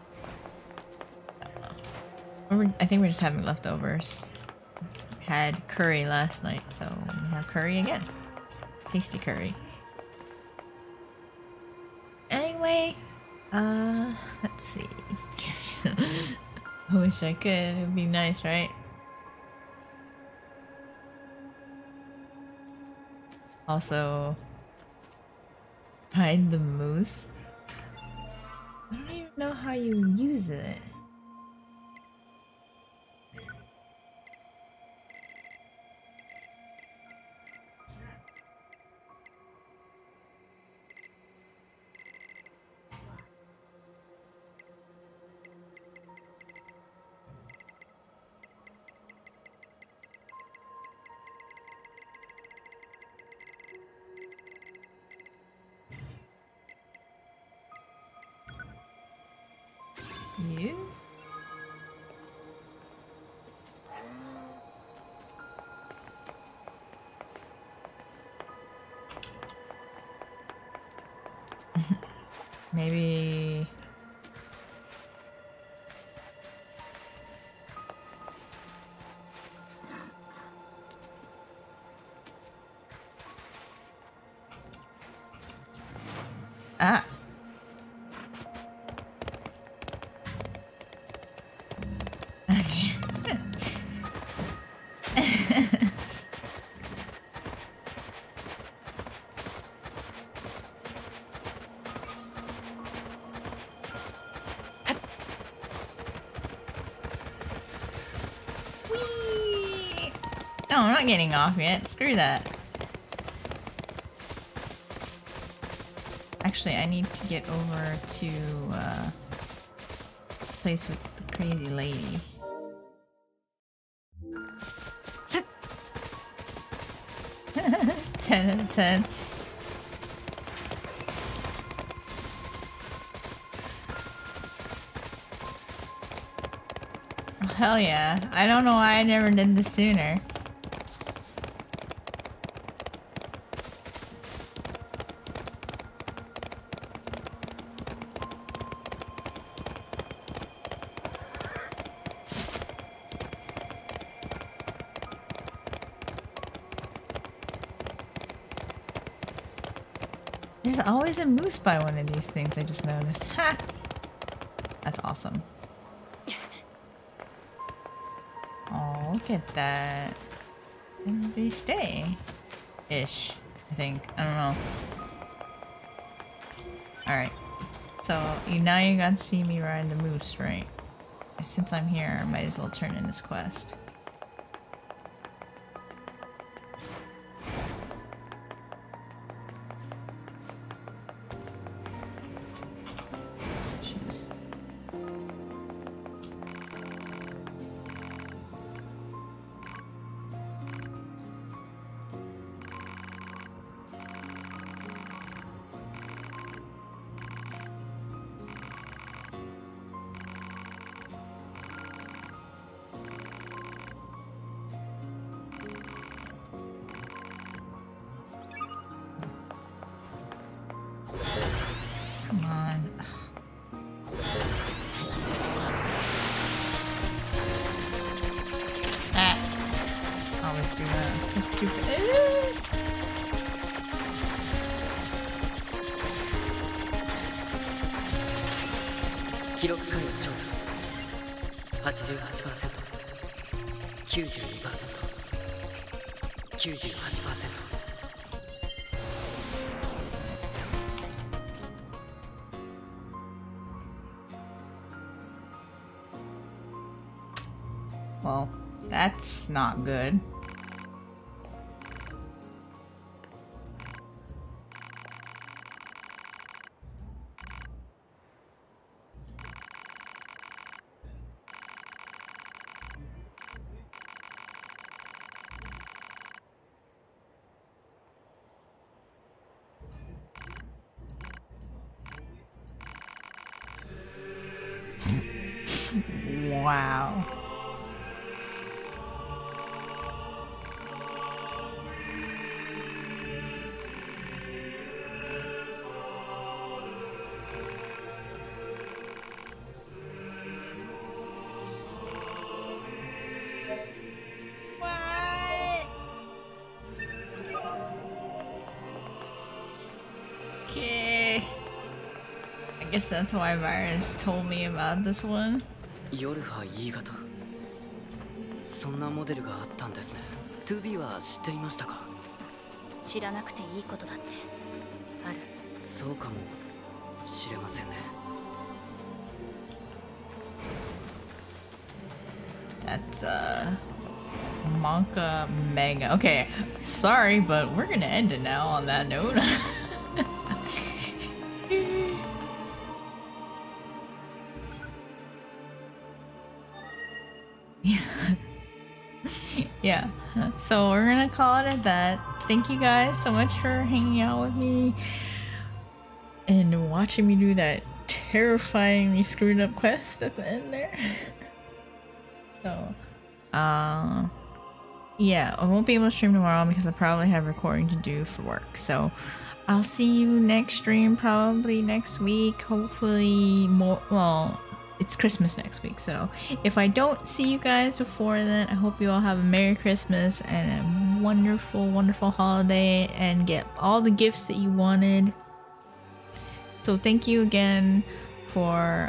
I think we're just having leftovers. Had curry last night, so we have curry again. Tasty curry. Anyway, let's see. I wish I could. It'd be nice, right? Also, hide the moose. I don't even know how you use it. Use? Maybe... Ah! No, I'm not getting off yet. Screw that. Actually, I need to get over to place with the crazy lady. 10 out of 10. Oh, hell yeah. I don't know why I never did this sooner. There's always a moose by one of these things, I just noticed. Ha! That's awesome. Oh, look at that. And they stay. Ish, I think. I don't know. Alright. So, now you got to see me ride the moose, right? Since I'm here, I might as well turn in this quest. Jeez. Come on. Ah. Always do that. I'm so stupid. Well, that's not good. Wow. Okay. I guess that's why Virus told me about this one. 夜は夕方そんなモデルがあったんですね 2B は知っていましたか知らなくていいことだってあるそうかもしれませんね That's Monka Mega. Okay, sorry, but we're gonna end it now on that note. Yeah, so we're gonna call it at that. Thank you guys so much for hanging out with me and watching me do that terrifyingly screwed up quest at the end there. So, yeah, I won't be able to stream tomorrow because I probably have recording to do for work. So, I'll see you next stream, probably next week. Hopefully more, well, it's Christmas next week. So, if I don't see you guys before then, I hope you all have a Merry Christmas and a wonderful, wonderful holiday and get all the gifts that you wanted. So, thank you again for,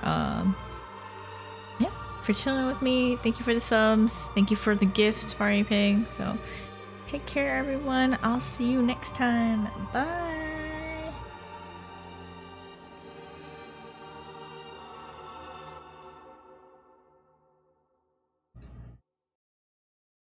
for chilling with me. Thank you for the subs. Thank you for the gift, Party Pig. So take care, everyone. I'll see you next time. Bye.